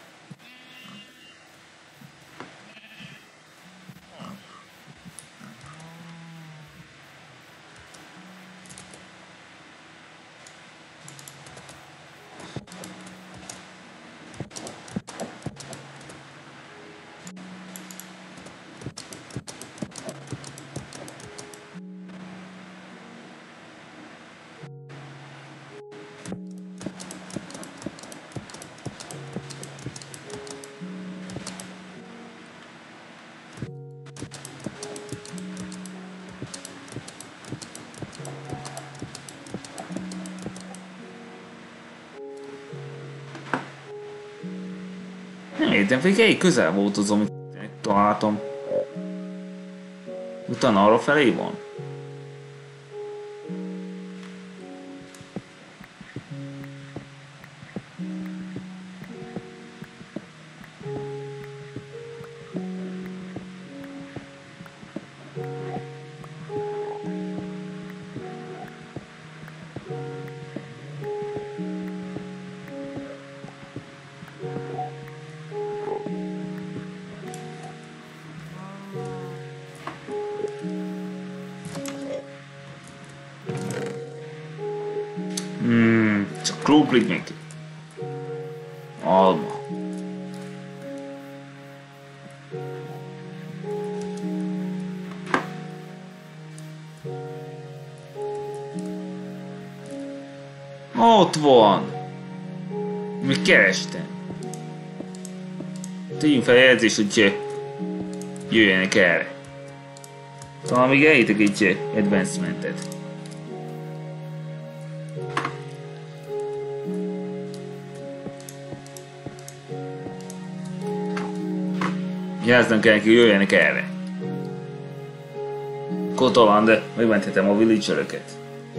Nem értem, hogy elég közel volt az, amit találtam. Utána arra felé van. Hmm, csak krumplit még. Alma. Ott van. Még kerestem. Tegyünk fel jelzést, hogy jöjjenek erre. Talán még elhitek egy advancementet. Jelznem kell neki, hogy jöjjenek erre. Akkor talán, de megmenthetem a villageröket.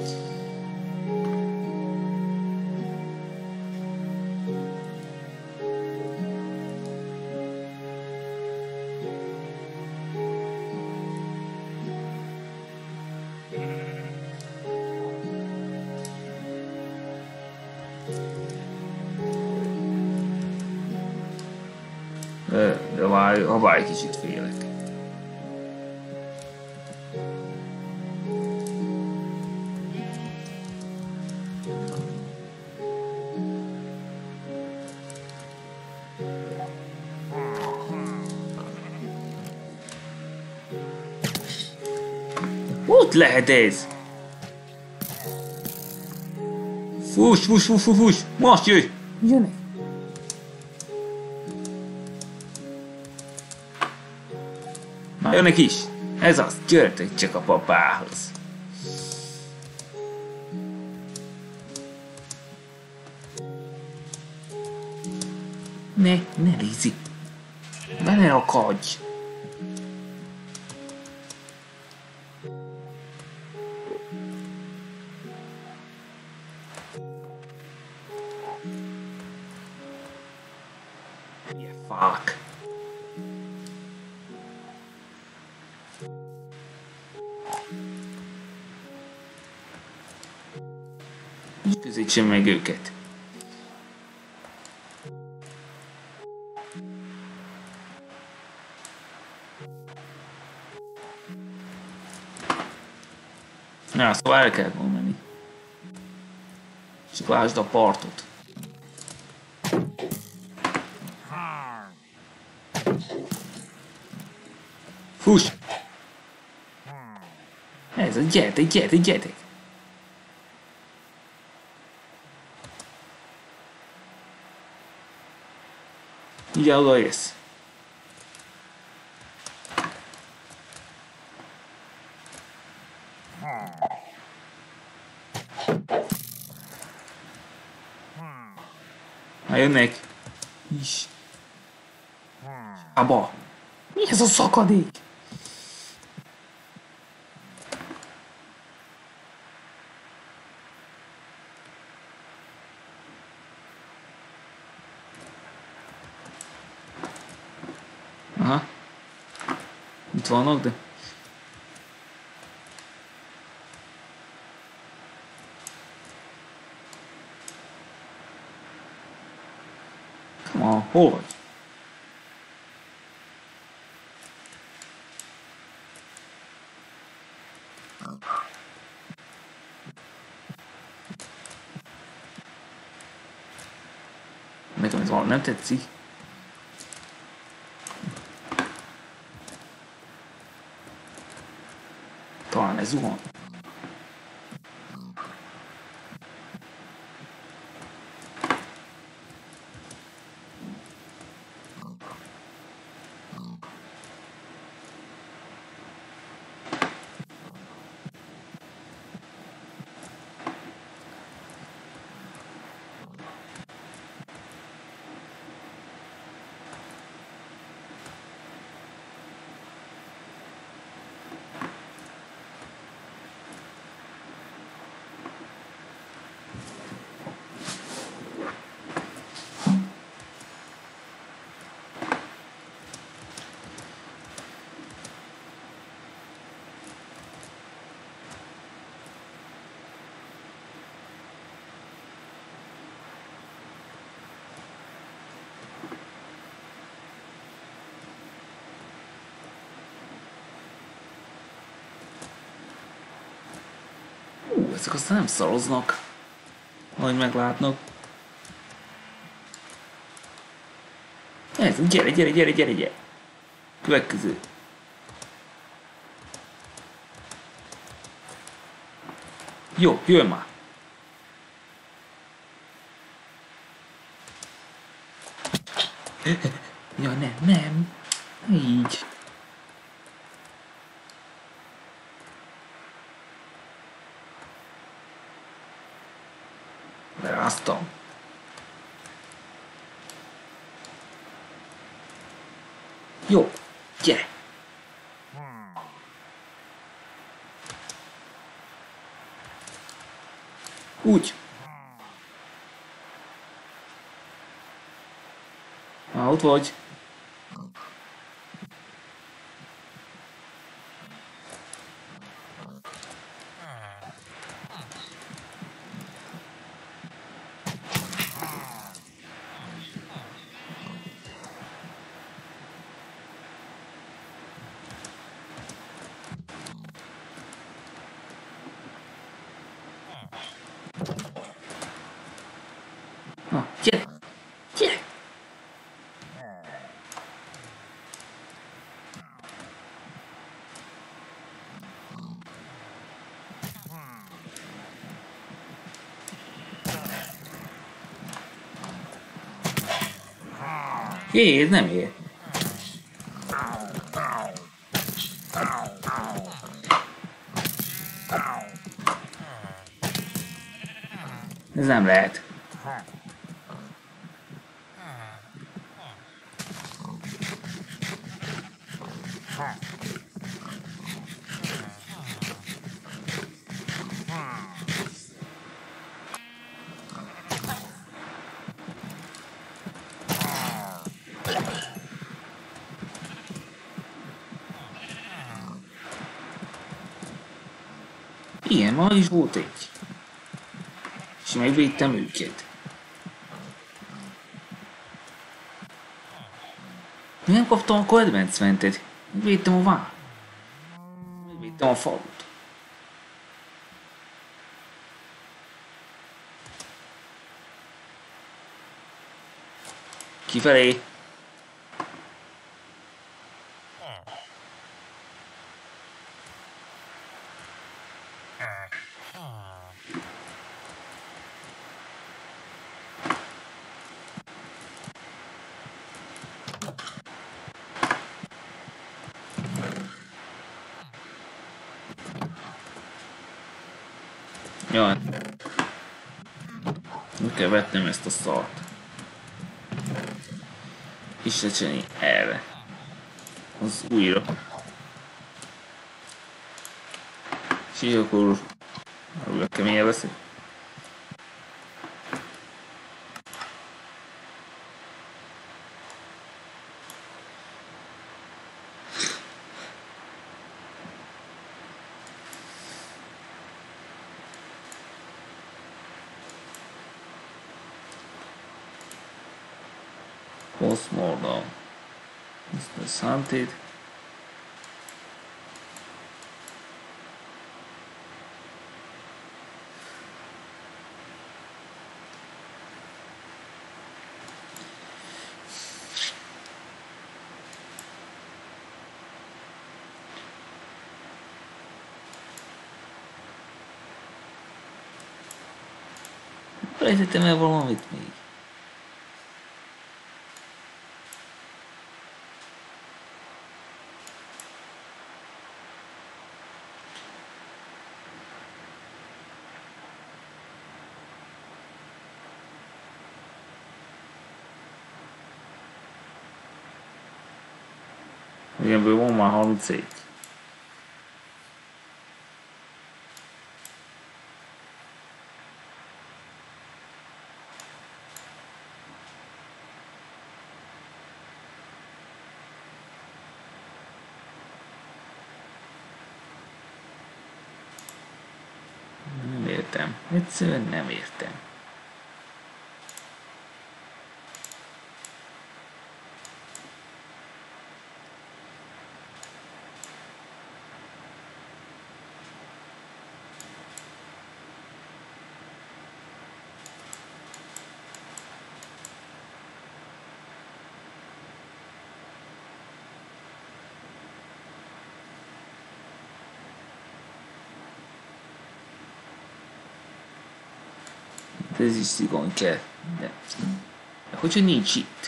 De várj, ha várj, kicsit félek. Ott lehet ez? Fuss, fuss, fuss, fuss, fuss! Most jöjj! Jönnek! Na, jönnek is! Ez az, gyertek csak a papához! Ne, ne Lizi! Bele akadj! Yeah, fuck! Így közítsem meg őket. Na, szóval el kell mondani. Csak lásd a partot. Fuss! Ez a gyertek, gyertek, gyertek! Így oda jössz. Hát jönnek. Is. Abba. Mi ez a szakadék? Aha. Itt vannak, de... Come on, hol vagy? Nekem ez valami nem tetszik. Talán ez zuhan. Ú, ezek aztán nem szaroznak. Majd meglátnak. Ez, gyere, gyere, gyere, gyere, gyere. Következő. Jó, jöjj már. Ja, nem, nem. Így. Beráztam. Jó, gyere. Úgy. Á, ott vagy. Na, gyere! Gyere! Jé, ez nem ér. Ez nem lehet. Igen, ma is volt egy. És megvédtem őket. Nem kaptam a kedvencmentet. Megvédtem a vár. Megvédtem a falut. Kifelé. Jaj. Meg kell vetnem ezt a szart. És lecsenni erre. Az újra. És így akkor arra keményen veszik. Postmortem. miszter Hunted. Felejtettem el valamit még. Ilyenből van már harmincegy. Nem értem. Egyszerűen nem értem. Ez is szigony kell. De, de hogyha nincs itt.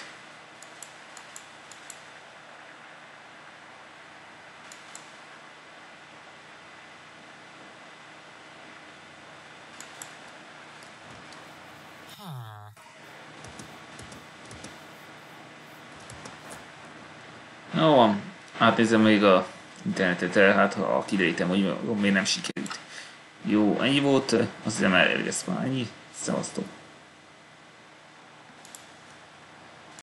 Jó van, átnézem még a internetet, hát ha kiderítem, hogy miért nem sikerült. Jó, ennyi volt, azt hiszem elérgesz már ennyi. Szevasztok!